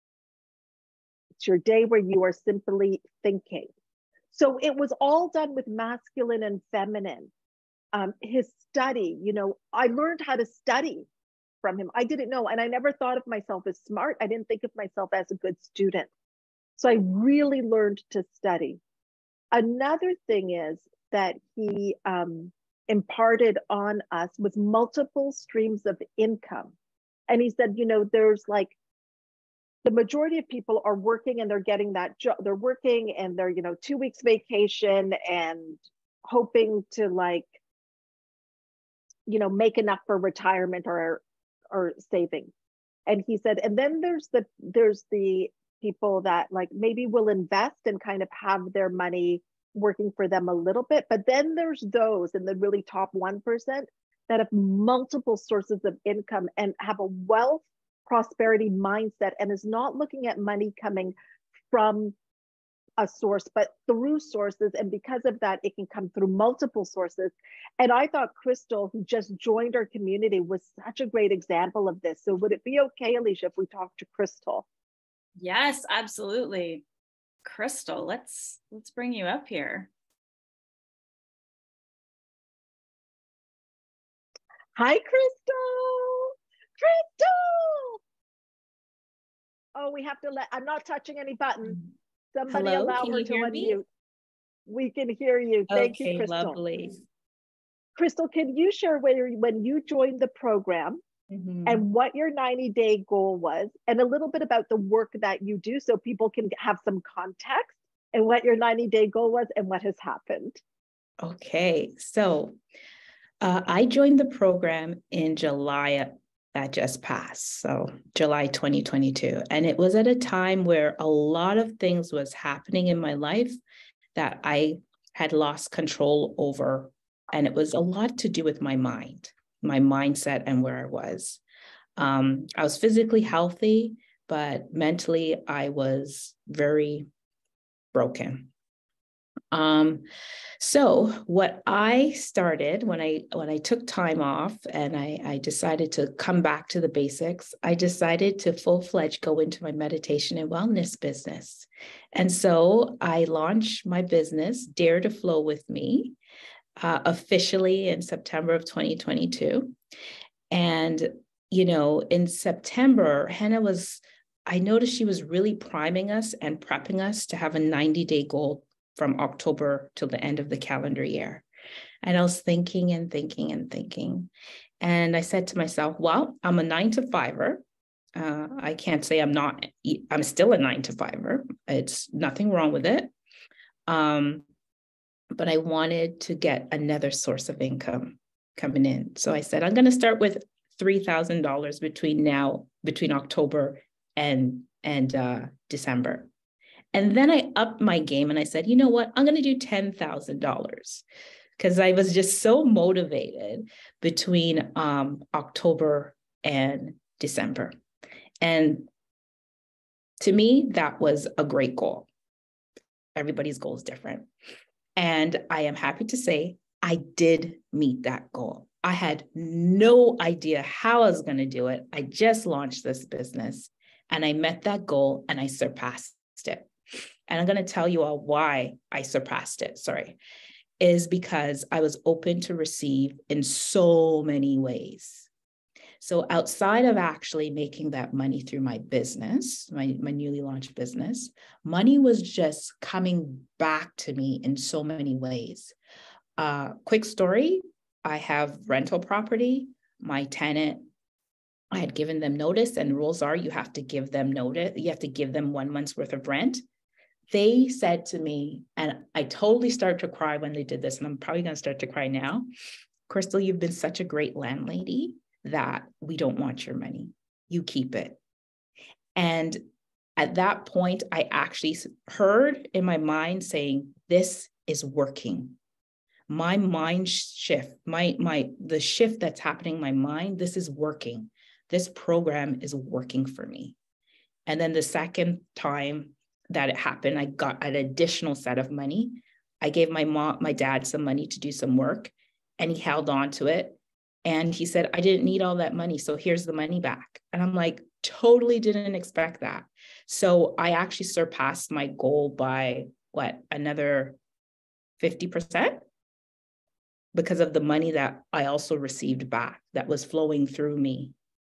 It's your day where you are simply thinking. So it was all done with masculine and feminine. His study, you know, I learned how to study from him. I didn't know, and I never thought of myself as smart. I didn't think of myself as a good student. So I really learned to study. Another thing is that he imparted on us was multiple streams of income. And he said, you know, there's like, the majority of people are working and they're getting that job. They're working and they're, you know, 2 weeks vacation and hoping to like, you know, make enough for retirement or saving. And he said, and then there's the people that like maybe will invest and kind of have their money working for them a little bit. But then there's those in the really top 1% that have multiple sources of income and have a wealth prosperity mindset and is not looking at money coming from a source, but through sources. And because of that, it can come through multiple sources. And I thought Crystal, who just joined our community, was such a great example of this. So would it be okay, Alicia, if we talk to Crystal? Yes, absolutely. Crystal, let's bring you up here. Hi, Crystal. Crystal. Oh, we have to I'm not touching any buttons. Somebody Hello, allow her to unmute. We can hear you. Thank you, Crystal. Lovely. Crystal, can you share when you joined the program and what your 90-day goal was, and a little bit about the work that you do so people can have some context, and what your 90-day goal was and what has happened? Okay, so I joined the program in July that just passed, so July 2022. And it was at a time where a lot of things was happening in my life that I had lost control over. And it was a lot to do with my mind, my mindset, and where I was. I was physically healthy, but mentally I was very broken. So what I started when I took time off and I decided to come back to the basics, I decided to full-fledged go into my meditation and wellness business. And so I launched my business, Dare to Flow with Me, officially in September of 2022. And, you know, in September, I noticed she was really priming us and prepping us to have a 90-day goal from October till the end of the calendar year. And I was thinking and thinking and thinking. And I said to myself, well, I'm a 9-to-5-er. I can't say I'm not, I'm still a 9-to-5er. It's nothing wrong with it. But I wanted to get another source of income coming in. So I said, I'm going to start with $3,000 between October and December. And then I upped my game and I said, you know what, I'm going to do $10,000 because I was just so motivated between October and December. And to me, that was a great goal. Everybody's goal is different. And I am happy to say I did meet that goal. I had no idea how I was going to do it. I just launched this business and I met that goal and I surpassed it. And I'm going to tell you all why I surpassed it, is because I was open to receive in so many ways. So outside of actually making that money through my business, my newly launched business, money was just coming back to me in so many ways. Quick story, I have rental property. My tenant, I had given them notice, and rules are you have to give them notice. You have to give them 1 month's worth of rent. They said to me, and I totally started to cry when they did this, and I'm probably going to start to cry now. Crystal, you've been such a great landlady that we don't want your money. You keep it. And at that point, I actually heard in my mind saying, this is working. My mind shift, the shift that's happening in my mind, this is working. This program is working for me. And then the second time that it happened, I got an additional set of money. I gave my dad some money to do some work, and he held on to it. And he said, I didn't need all that money, so here's the money back. And I'm like, totally didn't expect that. So I actually surpassed my goal by another 50%? Because of the money that I also received back that was flowing through me.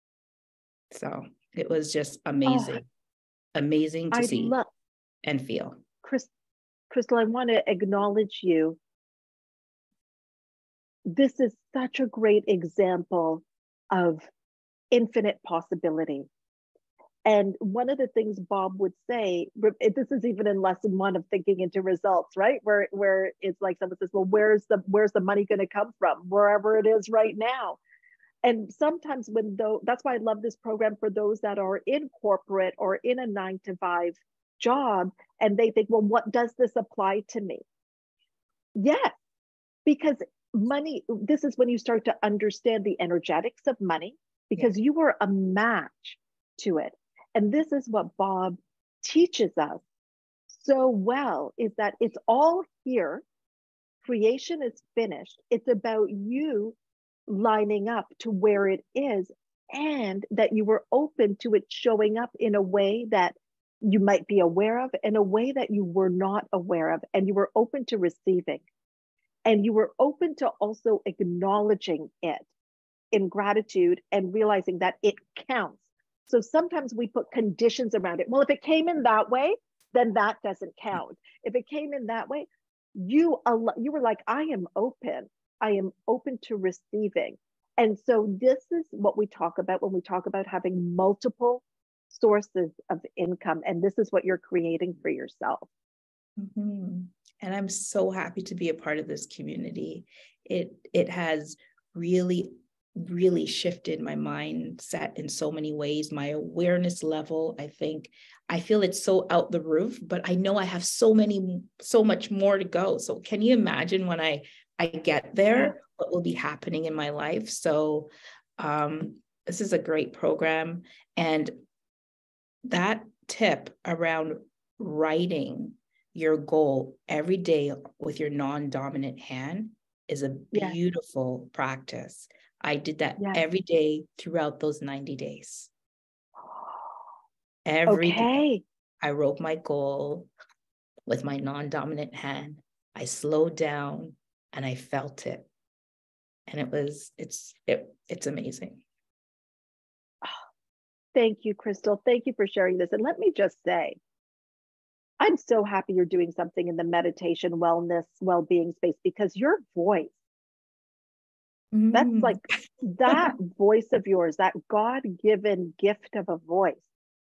So it was just amazing, amazing to see and feel. Crystal, I want to acknowledge you. This is such a great example of infinite possibility. And one of the things Bob would say, this is even in lesson 1 of thinking into results, right? Where it's like someone says, well, where's the money going to come from? Wherever it is right now. And sometimes that's why I love this program for those that are in corporate or in a 9-to-5 job, and they think, well, what does this apply to me? Yes, because money, this is when you start to understand the energetics of money, because you are a match to it. And this is what Bob teaches us so well, is that it's all here. Creation is finished. It's about you lining up to where it is, and that you were open to it showing up in a way that you might be aware of, in a way that you were not aware of, and you were open to receiving. And you were open to also acknowledging it in gratitude and realizing that it counts. So sometimes we put conditions around it. Well, if it came in that way, then that doesn't count. If it came in that way, you were like, I am open. I am open to receiving. And so this is what we talk about when we talk about having multiple sources of income. And this is what you're creating for yourself. Mm-hmm. And I'm so happy to be a part of this community. It has really shifted my mindset in so many ways. My awareness level, I feel it's so out the roof, but I know I have so much more to go. So can you imagine when I get there, what will be happening in my life? So this is a great program. And that tip around writing your goal every day with your non-dominant hand is a beautiful practice. I did that every day throughout those 90 days. Every day, I wrote my goal with my non-dominant hand. I slowed down and I felt it. And it's amazing. Thank you, Crystal. Thank you for sharing this. And let me just say, I'm so happy you're doing something in the meditation, wellness, well-being space, because your voice That's Mm. like that voice of yours, that God-given gift of a voice.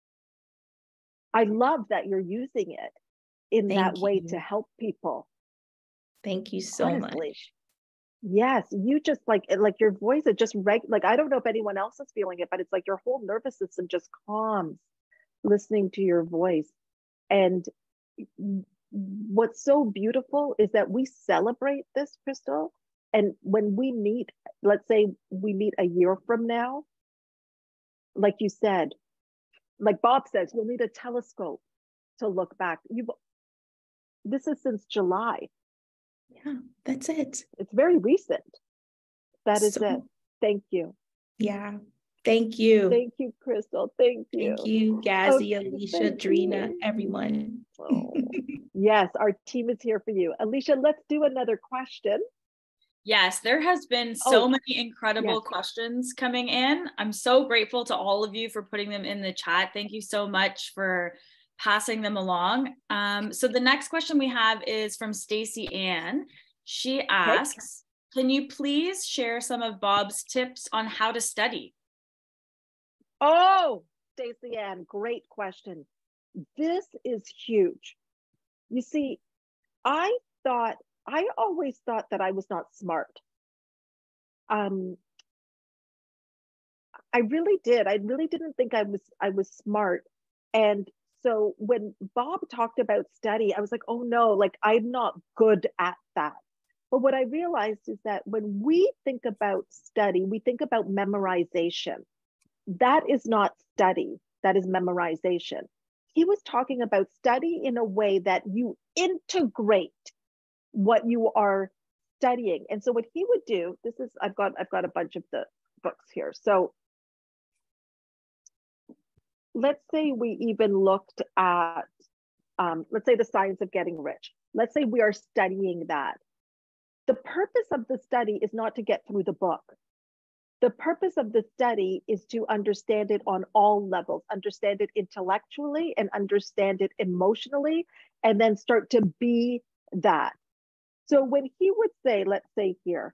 I love that you're using it in that Thank way to you. help people. Thank you so Honestly. much. Yes, you just like your voice, it just like, I don't know if anyone else is feeling it, but it's like your whole nervous system just calms listening to your voice. And what's so beautiful is that we celebrate this, Crystal. And when we meet, let's say we meet a year from now, like you said, like Bob says, you'll need a telescope to look back. This is since July. Yeah, that's it. It's very recent. That is So, it. Thank you. yeah. Thank you. Thank you, Crystal. Thank you. Thank you, Gazzy, Okay, Alicia, thank Drina, you. everyone. Oh, yes, our team is here for you. Alicia, let's do another question. Yes, there has been so Oh, many incredible yes. questions coming in. I'm so grateful to all of you for putting them in the chat. Thank you so much for passing them along. So the next question we have is from Stacy Ann. She asks, can you please share some of Bob's tips on how to study? Oh, Stacey Ann, great question. This is huge. You see, I always thought that I was not smart. I really did. I really didn't think I was smart. And so when Bob talked about study, I was like, oh no, like I'm not good at that. But what I realized is that when we think about study, we think about memorization. That is not study, that is memorization. He was talking about study in a way that you integrate what you are studying. And so what he would do, this is, I've got a bunch of the books here. So let's say we even looked at, let's say the science of getting rich. Let's say we are studying that. The purpose of the study is not to get through the book. The purpose of the study is to understand it on all levels, understand it intellectually and understand it emotionally, and then start to be that. So when he would say, let's say here,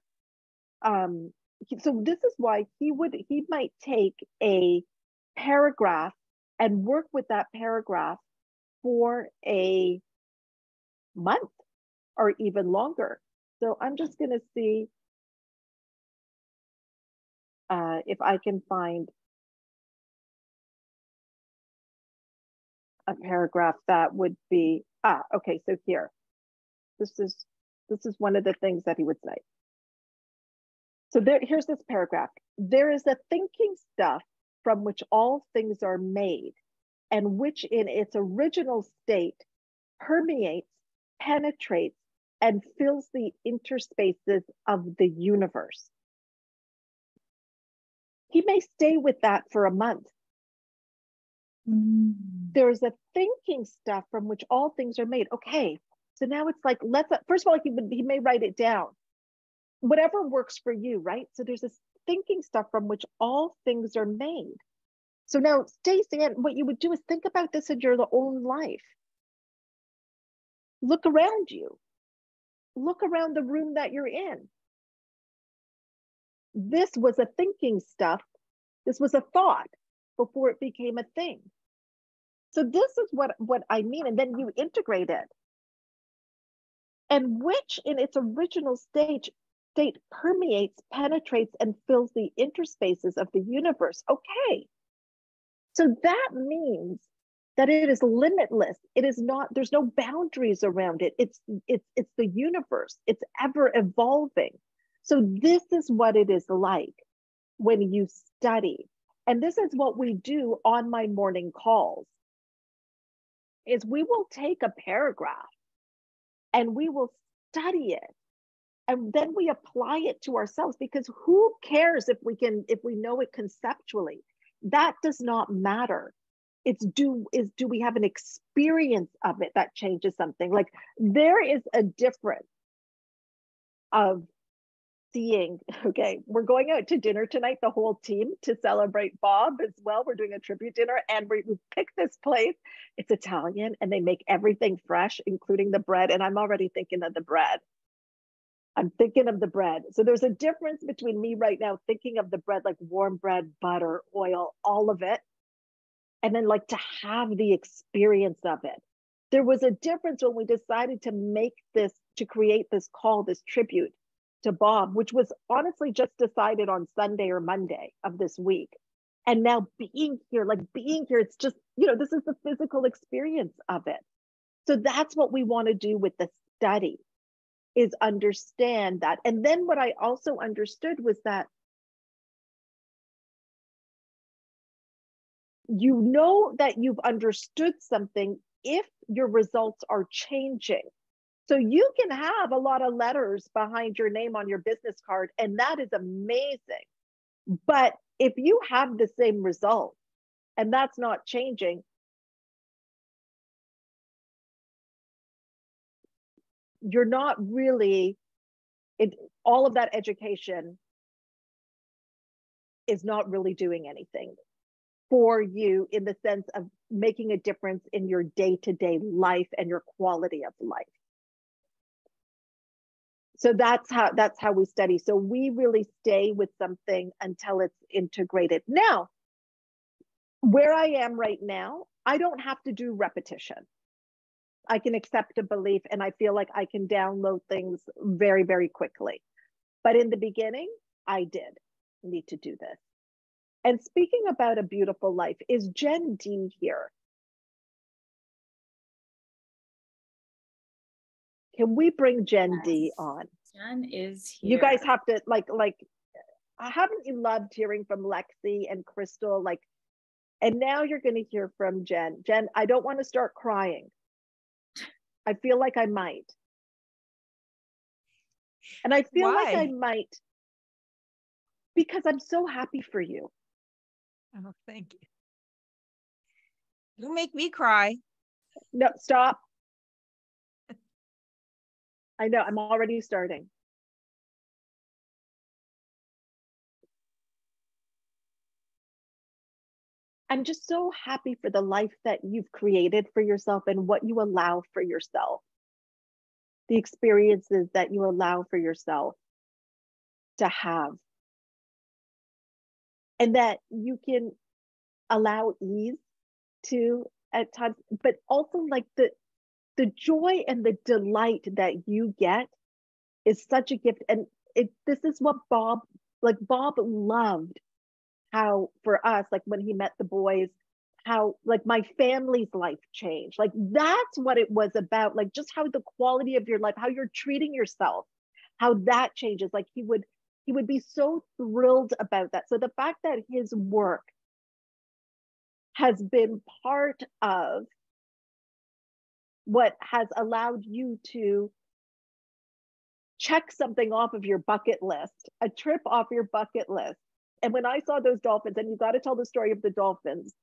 so this is why he might take a paragraph and work with that paragraph for a month or even longer. So I'm just going to see if I can find a paragraph that would be, okay, so here, this is one of the things that he would say. So here's this paragraph. There is a thinking stuff from which all things are made, and which in its original state permeates, penetrates, and fills the interspaces of the universe. He may stay with that for a month. There's a thinking stuff from which all things are made. Okay, so now it's like, first of all, he may write it down. Whatever works for you, right? So there's this thinking stuff from which all things are made. So now, Stacey, what you would do is think about this in your own life. Look around you. Look around the room that you're in. This was a thinking stuff. This was a thought before it became a thing. So this is what I mean. And then you integrate it. And which in its original state permeates, penetrates, and fills the interspaces of the universe. Okay. So that means that it is limitless. It is not, there's no boundaries around it. It's the universe. It's ever evolving. So this is what it is like when you study. And this is what we do on my morning calls, is we will take a paragraph and we will study it. And then we apply it to ourselves, because who cares if we know it conceptually? That does not matter. It's do we have an experience of it that changes something? Like, there is a difference of seeing, okay, we're going out to dinner tonight, the whole team, to celebrate Bob as well. We're doing a tribute dinner, and we picked this place. It's Italian, and they make everything fresh, including the bread. And I'm already thinking of the bread. I'm thinking of the bread. So there's a difference between me right now thinking of the bread, like warm bread, butter, oil, all of it, and then like to have the experience of it. There was a difference when we decided to make this, to create this call, this tribute to Bob, which was honestly just decided on Sunday or Monday of this week. And now being here, it's just, this is the physical experience of it. So that's what we want to do with the study, is understand that. And then what I also understood was that you know that you've understood something if your results are changing. So you can have a lot of letters behind your name on your business card, and that is amazing. But if you have the same result and that's not changing, you're not really, all of that education is not really doing anything for you in the sense of making a difference in your day-to-day life and your quality of life. So that's how we study. So we really stay with something until it's integrated. Now, where I am right now, I don't have to do repetition. I can accept a belief, and I feel like I can download things very, very quickly. But in the beginning, I did need to do this. And speaking about a beautiful life, is Jen D here? Can we bring Jen D on? Jen is here. You guys have to haven't you loved hearing from Lexi and Crystal? And now you're going to hear from Jen. Jen, I don't want to start crying. I feel like I might. And I feel like I might because I'm so happy for you. Oh, thank you. Don't make me cry. No, stop. I know, I'm already starting. I'm just so happy for the life that you've created for yourself and what you allow for yourself. The experiences that you allow for yourself to have. And that you can allow ease to at times, but also like the joy and the delight that you get is such a gift. And this is what Bob loved how for us, like when he met the boys, how like my family's life changed. Like that's what it was about. Like just how the quality of your life, how you're treating yourself, how that changes. Like he would be so thrilled about that. So the fact that his work has been part of what has allowed you to check something off of your bucket list, a trip off your bucket list. And when I saw those dolphins, and you got to tell the story of the dolphins,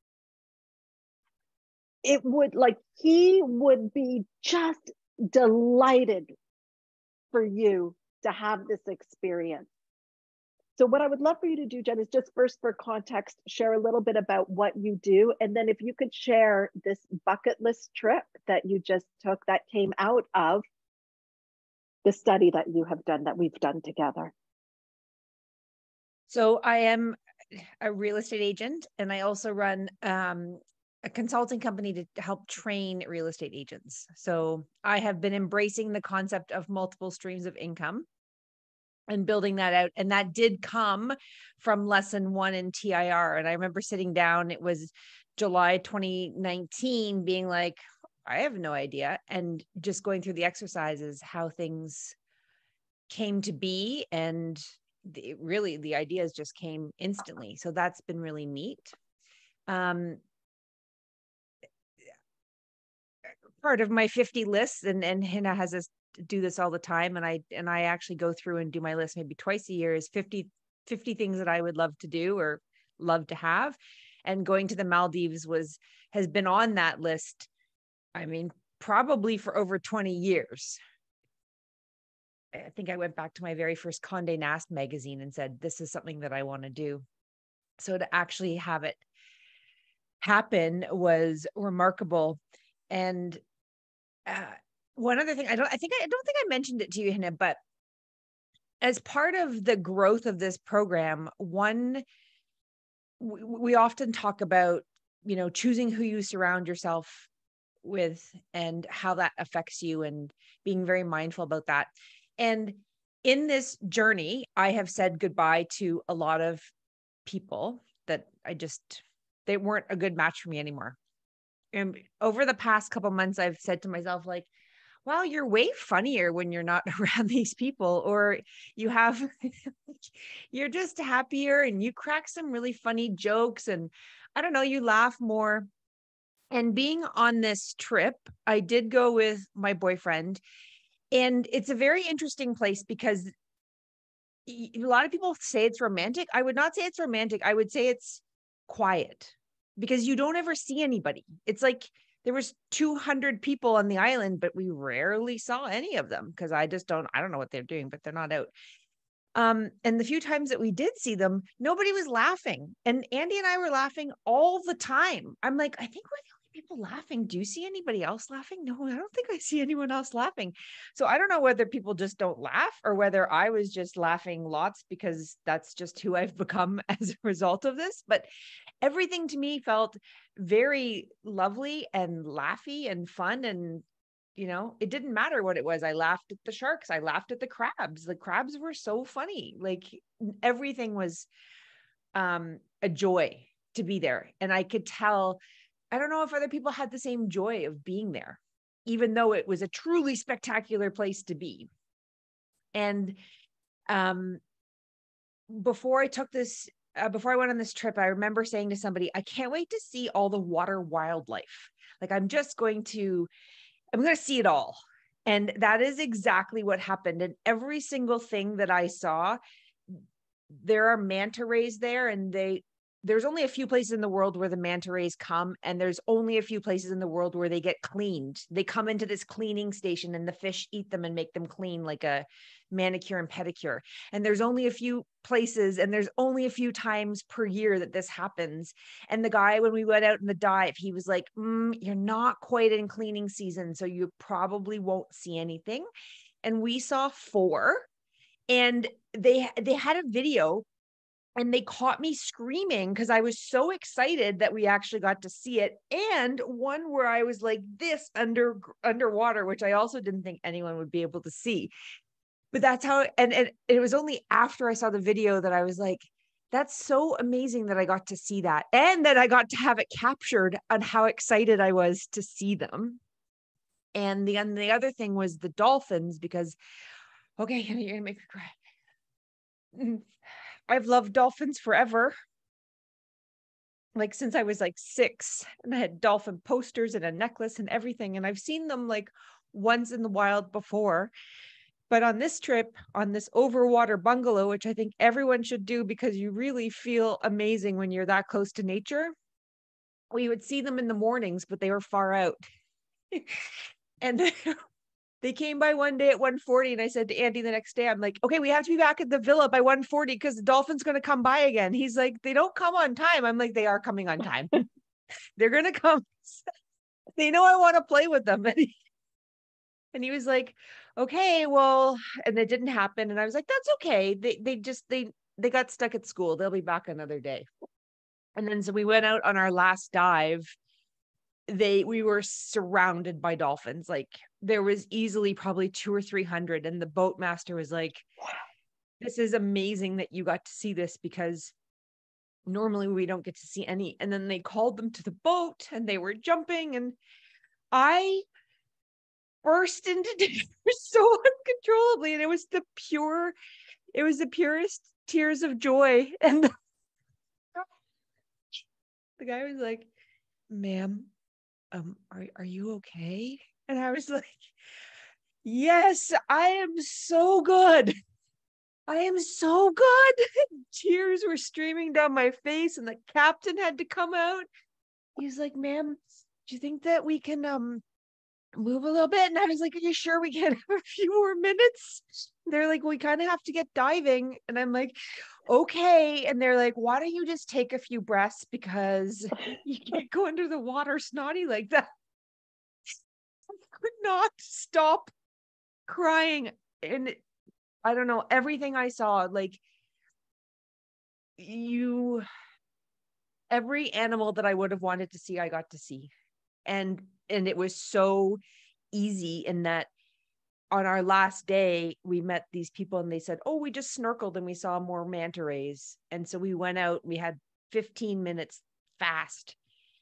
it would he would be just delighted for you to have this experience. So what I would love for you to do, Jen, is just first for context, share a little bit about what you do. And then if you could share this bucket list trip that you just took that came out of the study that you have done, that we've done together. So I am a real estate agent, and I also run a consulting company to help train real estate agents. So I have been embracing the concept of multiple streams of income and building that out. And that did come from lesson 1 in TIR. And I remember sitting down, it was July 2019, being like, I have no idea. And just going through the exercises, how things came to be. And really the ideas just came instantly. So that's been really neat. Part of my 50 lists, and Hina has us do this all the time. And I actually go through and do my list maybe twice a year, is 50 things that I would love to do or love to have. And going to the Maldives has been on that list. I mean, probably for over 20 years. I think I went back to my very first Condé Nast magazine and said, this is something that I want to do. So to actually have it happen was remarkable. And one other thing, I don't think I mentioned it to you, Hina, but as part of the growth of this program, we often talk about, choosing who you surround yourself with and how that affects you, and being very mindful about that. And in this journey, I have said goodbye to a lot of people that they weren't a good match for me anymore. And over the past couple months, I've said to myself, like, wow, you're way funnier when you're not around these people, or you're just happier and you crack some really funny jokes, and I don't know, you laugh more. And being on this trip, I did go with my boyfriend, and it's a very interesting place because a lot of people say it's romantic. I would not say it's romantic. I would say it's quiet, because you don't ever see anybody. It's like there was 200 people on the island, but we rarely saw any of them because I don't know what they're doing, but they're not out. And the few times that we did see them, nobody was laughing. And Andy and I were laughing all the time. I'm like, I think we're the only people laughing. Do you see anybody else laughing? No, I don't think I see anyone else laughing. So I don't know whether people just don't laugh or whether I was just laughing lots because that's just who I've become as a result of this. But everything to me felt very lovely and laughy and fun. And it didn't matter what it was. I laughed at the sharks. I laughed at the crabs. The crabs were so funny. Like, everything was a joy to be there. And I could tell, I don't know if other people had the same joy of being there, even though it was a truly spectacular place to be. And before I went on this trip, I remember saying to somebody, I can't wait to see all the water wildlife. Like, I'm going to see it all. And that is exactly what happened. And every single thing that I saw, there are manta rays there, and there's only a few places in the world where the manta rays come, and there's only a few places in the world where they get cleaned. They come into this cleaning station and the fish eat them and make them clean, like a manicure and pedicure. And there's only a few places, and there's only a few times per year that this happens. And the guy, when we went out in the dive, he was like, you're not quite in cleaning season, so you probably won't see anything. And we saw 4, and they had a video, and they caught me screaming because I was so excited that we actually got to see it. And one where I was like this underwater, which I also didn't think anyone would be able to see. But that's how, and it was only after I saw the video that I was like, that's so amazing that I got to see that. And that I got to have it captured on how excited I was to see them. And the other thing was the dolphins, because, okay, you're going to make me cry. I've loved dolphins forever. Like, since I was like 6, and I had dolphin posters and a necklace and everything. And I've seen them like once in the wild before. But on this trip, on this overwater bungalow, which I think everyone should do because you really feel amazing when you're that close to nature, we would see them in the mornings, but they were far out. And they came by one day at 1:40, and I said to Andy the next day, I'm like, okay, we have to be back at the villa by 1:40 because the dolphin's going to come by again. He's like, they don't come on time. I'm like, they are coming on time. They're going to come. They know I want to play with them. And he was like, okay, well, and it didn't happen. And I was like, that's okay. They got stuck at school. They'll be back another day. And then, so we went out on our last dive. We were surrounded by dolphins. Like, there was easily probably 200 or 300. And the boatmaster was like, this is amazing that you got to see this, because normally we don't get to see any. And then they called them to the boat, and they were jumping, and I burst into tears so uncontrollably. And it was the purest tears of joy. And the guy was like, ma'am, are you okay? And I was like, yes, I am so good. I am so good. Tears were streaming down my face, and the captain had to come out. He was like, ma'am, do you think that we can move a little bit? And I was like, are you sure we can have a few more minutes? They're like, we kind of have to get diving. And I'm like, okay. And they're like, why don't you just take a few breaths, because you can't go under the water snotty like that. I could not stop crying. And I don't know, everything I saw, like every animal that I would have wanted to see, I got to see. And it was so easy in that on our last day, we met these people and they said, oh, we just snorkeled and we saw more manta rays. And so we went out, we had 15 minutes fast.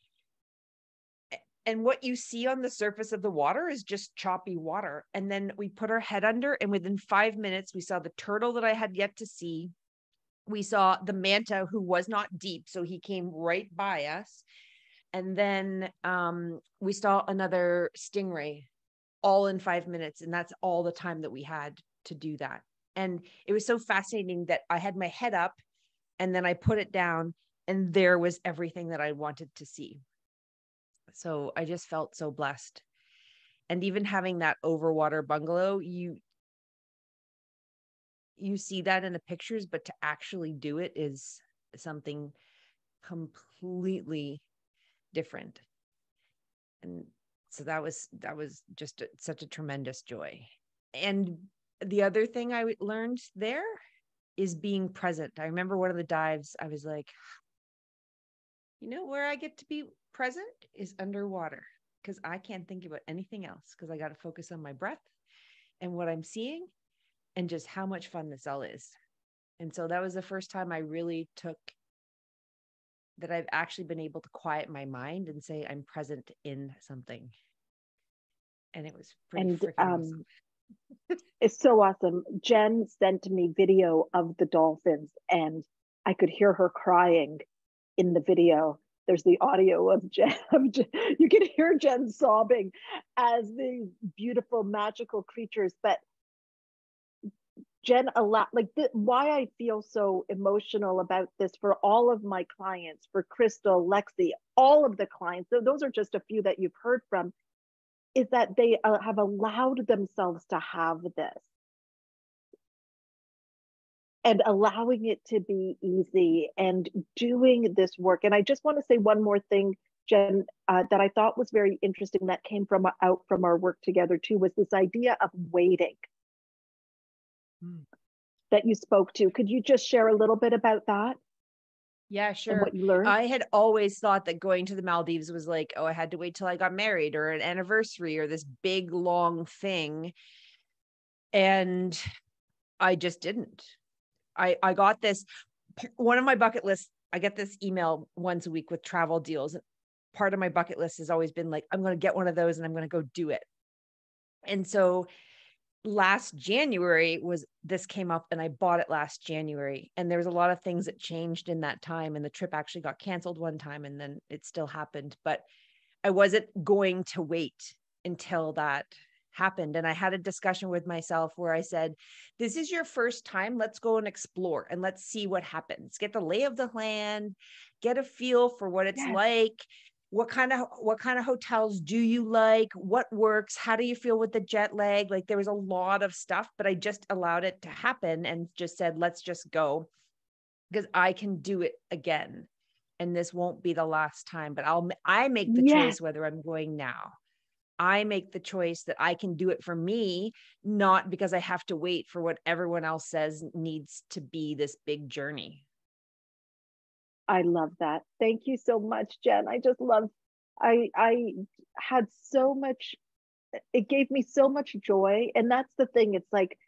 And what you see on the surface of the water is just choppy water. And then we put our head under, and within 5 minutes, we saw the turtle that I had yet to see. We saw the manta, who was not deep, so he came right by us. And then we saw another stingray, all in 5 minutes. And that's all the time that we had to do that. And it was so fascinating that I had my head up and then I put it down, and there was everything that I wanted to see. So I just felt so blessed. And even having that overwater bungalow, you see that in the pictures, but to actually do it is something completely different. And so that was just such a tremendous joy. And the other thing I learned there is being present. I remember one of the dives, I was like, you know, where I get to be present is underwater, because I can't think about anything else, because I got to focus on my breath and what I'm seeing and just how much fun this all is. And so that was the first time I really took that I've actually been able to quiet my mind and say I'm present in something. And it was pretty freaking awesome. It's so awesome. Jen sent me video of the dolphins, and I could hear her crying in the video. There's the audio of Jen. You can hear Jen sobbing as these beautiful, magical creatures. But Jen, why I feel so emotional about this for all of my clients, for Crystal, Lexi, all of the clients, those are just a few that you've heard from, is that they have allowed themselves to have this and allowing it to be easy and doing this work. And I just want to say one more thing, Jen, that I thought was very interesting that came out from our work together too, was this idea of waiting that you spoke to. Could you just share a little bit about that? Yeah, sure. And what you learned? I had always thought that going to the Maldives was like, oh, I had to wait till I got married or an anniversary or this big, long thing. And I just didn't. I got this, one of my bucket lists, I get this email once a week with travel deals. Part of my bucket list has always been like, I'm going to get one of those and I'm going to go do it. And so last January this came up, and I bought it last January, and there was a lot of things that changed in that time, and the trip actually got canceled one time, and then it still happened, but I wasn't going to wait until that happened. And I had a discussion with myself where I said, this is your first time, let's go and explore and let's see what happens, get the lay of the land, get a feel for what it's like. What kind of hotels do you like? What works? How do you feel with the jet lag? Like, there was a lot of stuff, but I just allowed it to happen and just said, let's just go, because I can do it again. And this won't be the last time, but I make the choice whether I'm going now. I make the choice that I can do it for me, not because I have to wait for what everyone else says needs to be this big journey. I love that. Thank you so much, Jen. I just love, I had so much, it gave me so much joy. And that's the thing. It's like,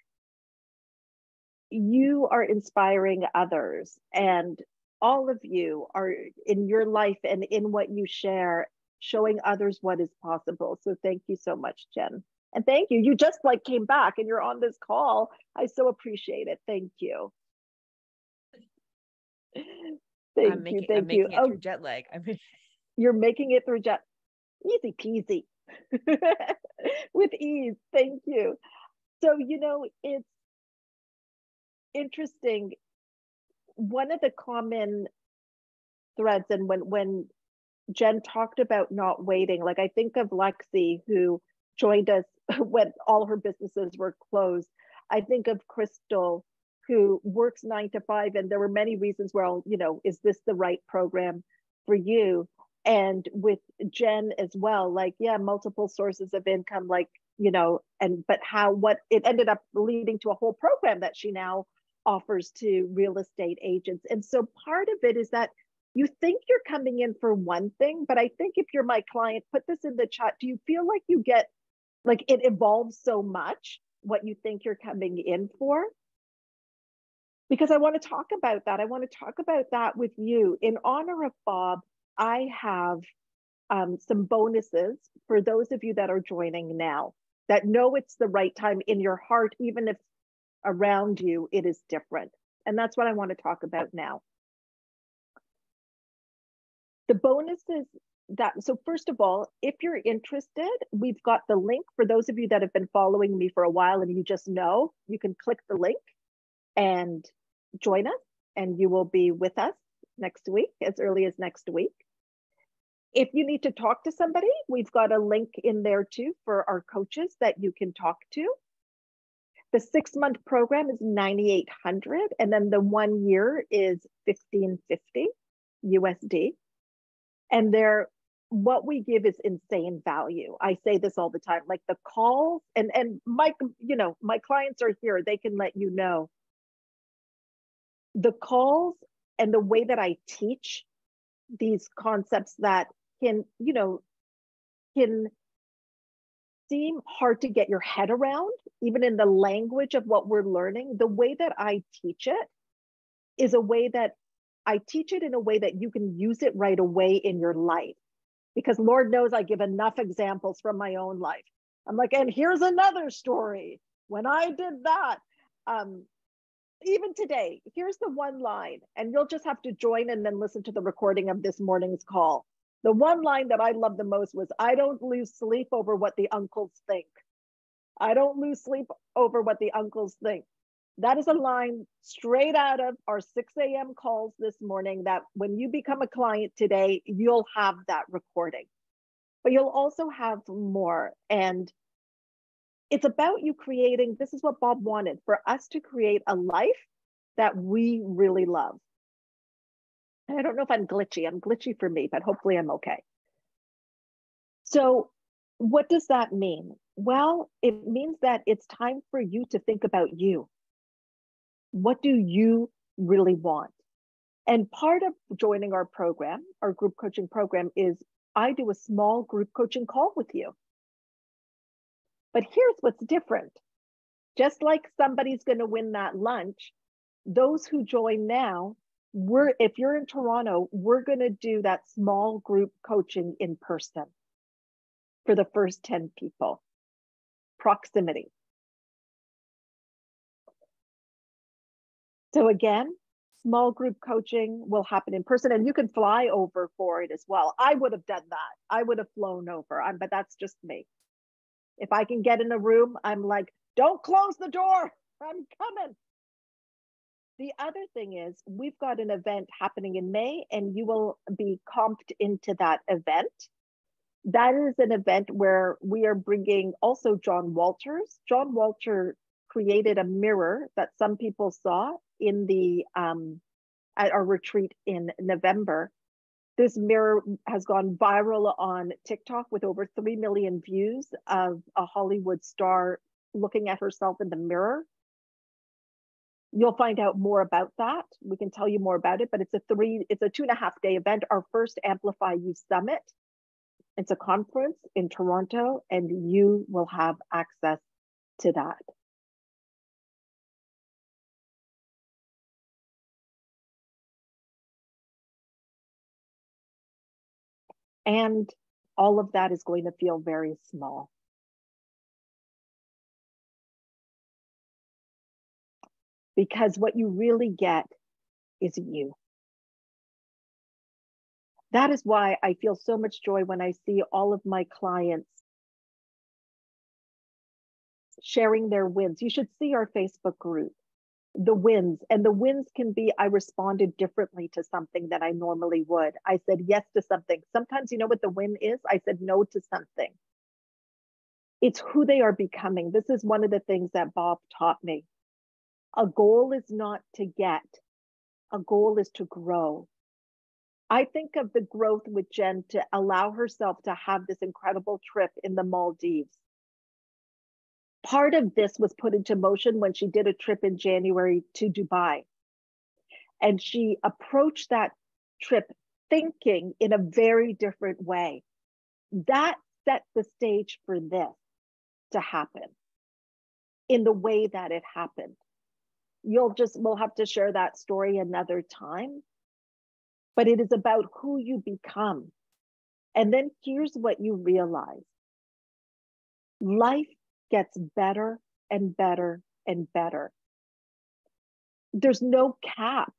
you are inspiring others, and all of you are in your life and in what you share, showing others what is possible. So thank you so much, Jen. And thank you. You just came back and you're on this call. I so appreciate it. Thank you. I'm making it through jet lag. You're making it through easy peasy with ease. Thank you. So, it's interesting. One of the common threads, and when Jen talked about not waiting, like I think of Lexi, who joined us when all her businesses were closed. I think of Crystal, who works 9 to 5, and there were many reasons where, is this the right program for you? And with Jen as well, multiple sources of income, but what it ended up leading to a whole program that she now offers to real estate agents. And so part of it is that you think you're coming in for one thing, but I think if you're my client, put this in the chat. Do you feel like you get, like it evolves so much what you think you're coming in for? Because I want to talk about that. I want to talk about that with you. In honor of Bob, I have some bonuses for those of you that are joining now, that know it's the right time in your heart, even if around you it is different. And that's what I want to talk about now. The bonuses so first of all, if you're interested, we've got the link for those of you that have been following me for a while and you just know, you can click the link and join us, and you will be with us next week, as early as next week. If you need to talk to somebody, we've got a link in there too for our coaches that you can talk to. The 6-month program is $9,800, and then the 1 year is $1,550 USD. And what we give is insane value. I say this all the time, like the calls, and my clients are here, they can let you know. The calls and the way that I teach these concepts that can seem hard to get your head around, even in the language of what we're learning, the way that I teach it is a way that I teach it in a way that you can use it right away in your life. Because Lord knows I give enough examples from my own life. I'm like, and here's another story. When I did that, even today, here's the one line, and you'll just have to join and then listen to the recording of this morning's call. The one line that I loved the most was, I don't lose sleep over what the uncles think. I don't lose sleep over what the uncles think. That is a line straight out of our 6 a.m. calls this morning, that when you become a client today, you'll have that recording. But you'll also have more. And it's about you creating, this is what Bob wanted, for us to create a life that we really love. And I don't know if I'm glitchy. I'm glitchy for me, but hopefully I'm okay. So what does that mean? Well, it means that it's time for you to think about you. What do you really want? And part of joining our program, our group coaching program, is I do a small group coaching call with you. But here's what's different. Just like somebody's going to win that lunch, those who join now, if you're in Toronto, we're going to do that small group coaching in person for the first 10 people. Proximity. So again, small group coaching will happen in person, and you can fly over for it as well. I would have done that. I would have flown over, but that's just me. If I can get in a room, I'm like, don't close the door, I'm coming. The other thing is, we've got an event happening in May, and you will be comped into that event. That is an event where we are bringing also John Walters. John Walter created a mirror that some people saw in the at our retreat in November. This mirror has gone viral on TikTok with over 3 million views of a Hollywood star looking at herself in the mirror. You'll find out more about that. We can tell you more about it, but it's a 2.5-day event, our first Amplify You Summit. It's a conference in Toronto, and you will have access to that. And all of that is going to feel very small. Because what you really get is you. That is why I feel so much joy when I see all of my clients sharing their wins. You should see our Facebook group, the wins. And the wins can be, I responded differently to something that I normally would. I said yes to something. Sometimes, you know what the win is? I said no to something. It's who they are becoming. This is one of the things that Bob taught me. A goal is not to get, a goal is to grow. I think of the growth with Jen to allow herself to have this incredible trip in the Maldives. Part of this was put into motion when she did a trip in January to Dubai. And she approached that trip thinking in a very different way. That set the stage for this to happen in the way that it happened. We'll have to share that story another time. But it is about who you become. And then here's what you realize. Life gets better and better and better. There's no cap.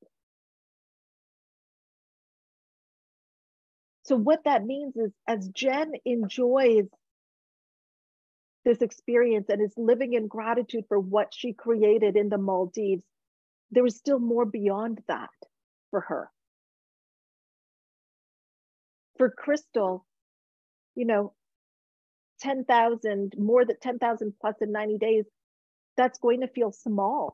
So what that means is, as Jen enjoys this experience and is living in gratitude for what she created in the Maldives, there is still more beyond that for her. For Crystal, 10,000, more than 10,000 plus in 90 days, that's going to feel small.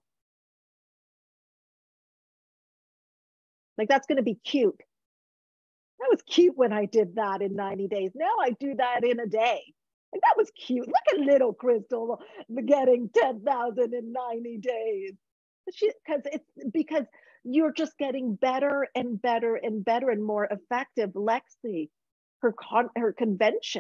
Like, that's going to be cute. That was cute when I did that in 90 days. Now I do that in a day. Like, that was cute. Look at little Crystal getting 10,000 in 90 days. Because you're just getting better and better and better and more effective. Lexi, her convention.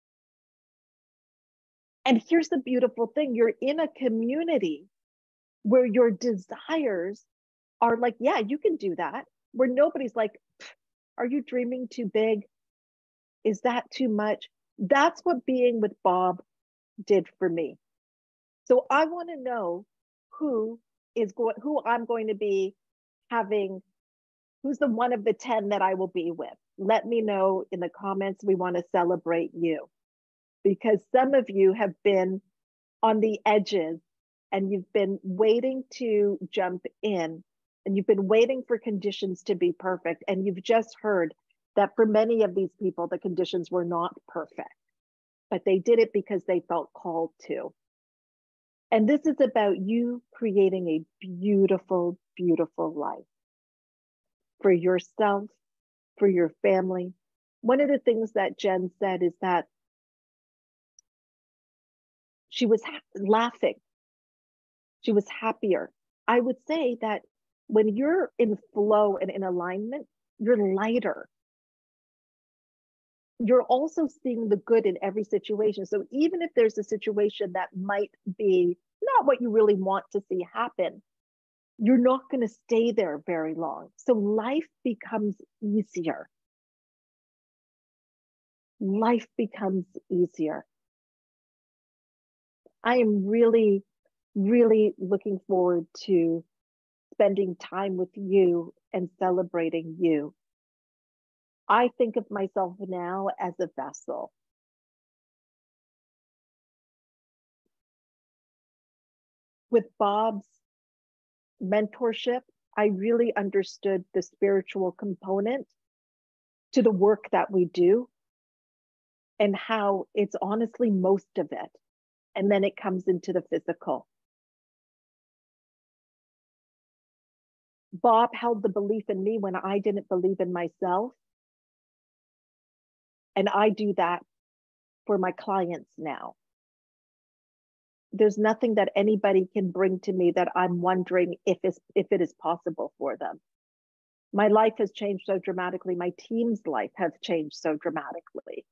And here's the beautiful thing. You're in a community where your desires are like, yeah, you can do that. Where nobody's like, are you dreaming too big? Is that too much? That's what being with Bob did for me. So I want to know who I'm going to be having, who's the one of the 10 that I will be with. Let me know in the comments. We want to celebrate you, because some of you have been on the edges and you've been waiting to jump in, and you've been waiting for conditions to be perfect. And you've just heard that for many of these people, the conditions were not perfect, but they did it because they felt called to. And this is about you creating a beautiful, beautiful life for yourself, for your family. One of the things that Jen said is that she was laughing. She was happier. I would say that when you're in flow and in alignment, you're lighter. You're also seeing the good in every situation. So even if there's a situation that might be not what you really want to see happen, you're not going to stay there very long. So life becomes easier. Life becomes easier. I am really, really looking forward to spending time with you and celebrating you. I think of myself now as a vessel. With Bob's mentorship, I really understood the spiritual component to the work that we do, and how it's honestly most of it. And then it comes into the physical. Bob held the belief in me when I didn't believe in myself. And I do that for my clients now. There's nothing that anybody can bring to me that I'm wondering if it is possible for them. My life has changed so dramatically. My team's life has changed so dramatically.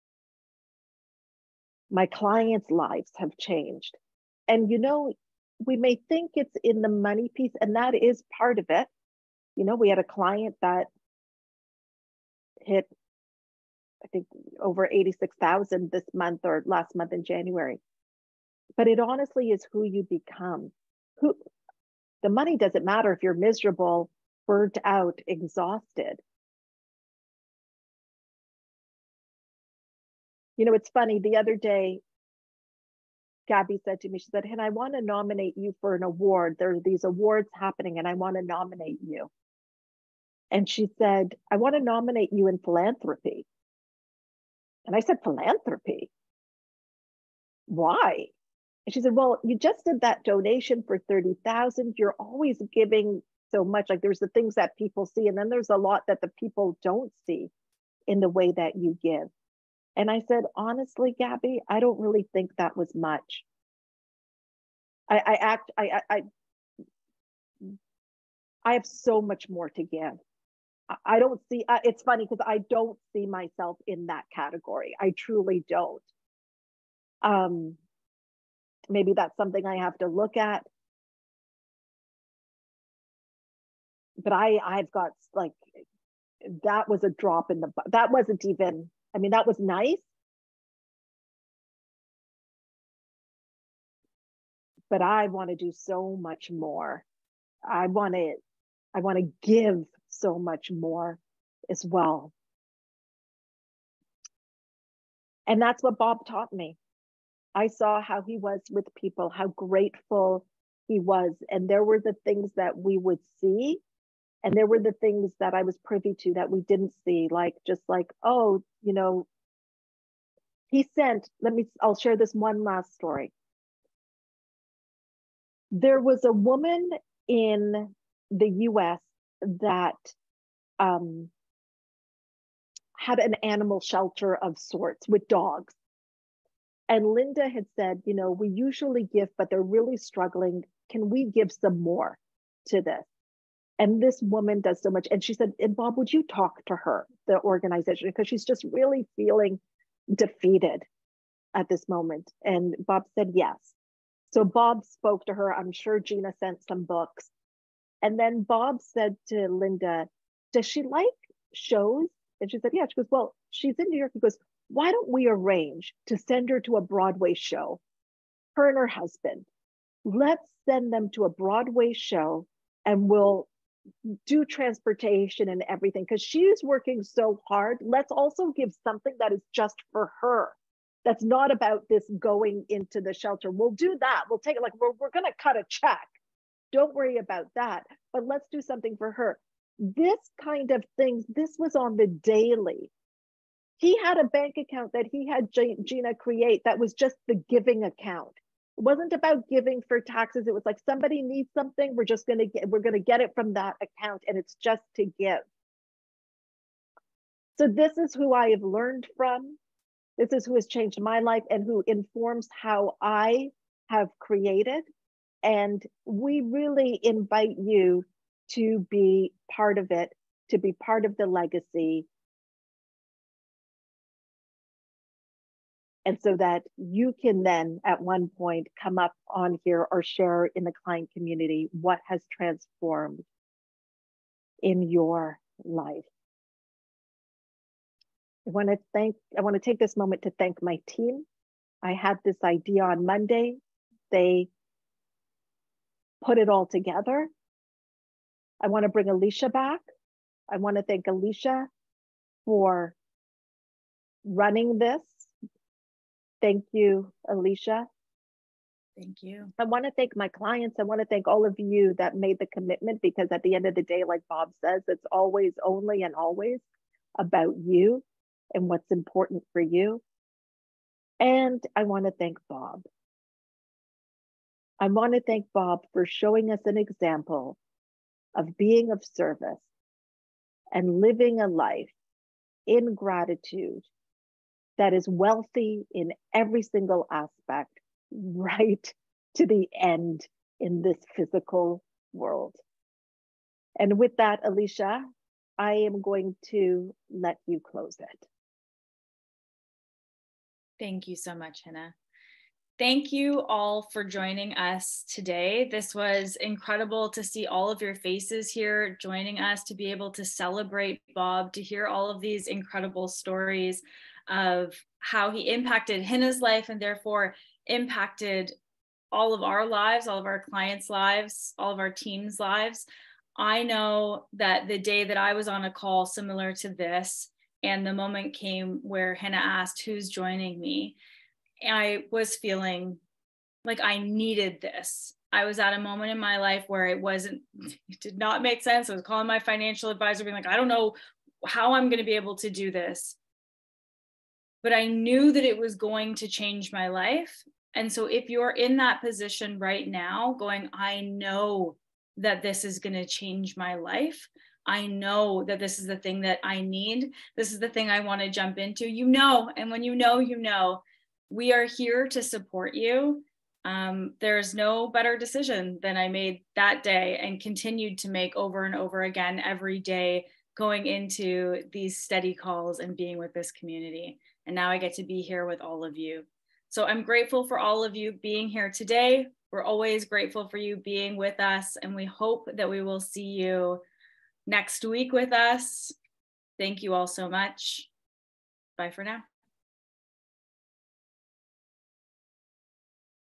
My clients' lives have changed. And we may think it's in the money piece, and that is part of it. We had a client that hit, I think, over 86,000 this month or last month in January. But it honestly is who you become. The money doesn't matter if you're miserable, burnt out, exhausted. It's funny, the other day, Gabby said to me, she said, "Hina, I want to nominate you for an award. There are these awards happening and I want to nominate you." And she said, "I want to nominate you in philanthropy." And I said, "Philanthropy? Why?" And she said, "Well, you just did that donation for 30,000. You're always giving so much. Like, there's the things that people see, and then there's a lot that the people don't see in the way that you give." And I said, "Honestly, Gabby, I don't really think that was much. I have so much more to give. I don't see, it's funny because I don't see myself in that category. I truly don't. Maybe that's something I have to look at. But I've got like, that was a drop in the, that wasn't even, I mean, that was nice. But I want to do so much more. I want to give so much more as well. And that's what Bob taught me. I saw how he was with people, how grateful he was. And there were the things that we would see, and there were the things that I was privy to that we didn't see, like just like, oh, you know, he sent, I'll share this one last story. There was a woman in the US that had an animal shelter of sorts with dogs. And Linda had said, you know, we usually give, but they're really struggling. Can we give some more to this? And this woman does so much. And she said, and Bob, would you talk to her, the organization, because she's just really feeling defeated at this moment. And Bob said, yes. So Bob spoke to her. I'm sure Gina sent some books. And then Bob said to Linda, does she like shows? And she said, yeah. She goes, well, she's in New York. He goes, why don't we arrange to send her to a Broadway show, her and her husband? Let's send them to a Broadway show and we'll do transportation and everything because she's working so hard. Let's also give something that is just for her. That's not about this going into the shelter. We'll do that. We'll take it, like we're going to cut a check. Don't worry about that. But let's do something for her. This kind of things, this was on the daily. He had a bank account that he had Gina create that was just the giving account. It wasn't about giving for taxes. It was like somebody needs something. We're going to get it from that account, and it's just to give. So this is who I have learned from. This is who has changed my life and who informs how I have created. And we really invite you to be part of it, to be part of the legacy. And so that you can then at one point come up on here or share in the client community what has transformed in your life. I want to take this moment to thank my team. I had this idea on Monday. They put it all together. I want to bring Alicia back. I want to thank Alicia for running this. Thank you, Alicia. Thank you. I want to thank my clients. I want to thank all of you that made the commitment, because at the end of the day, like Bob says, it's always, only and always about you and what's important for you. And I want to thank Bob. I want to thank Bob for showing us an example of being of service and living a life in gratitude that is wealthy in every single aspect, right to the end in this physical world. And with that, Alicia, I am going to let you close it. Thank you so much, Hina. Thank you all for joining us today. This was incredible to see all of your faces here joining us, to be able to celebrate Bob, to hear all of these incredible stories of how he impacted Hina's life and therefore impacted all of our lives, all of our clients' lives, all of our team's lives. I know that the day that I was on a call similar to this, and the moment came where Hina asked, who's joining me? I was feeling like I needed this. I was at a moment in my life where it did not make sense. I was calling my financial advisor being like, I don't know how I'm going to be able to do this. But I knew that it was going to change my life. And so if you're in that position right now going, I know that this is going to change my life. I know that this is the thing that I need. This is the thing I want to jump into, and when you know, we are here to support you. There's no better decision than I made that day and continued to make over and over again every day, going into these steady calls and being with this community. And now I get to be here with all of you. So I'm grateful for all of you being here today. We're always grateful for you being with us, and we hope that we will see you next week with us. Thank you all so much. Bye for now.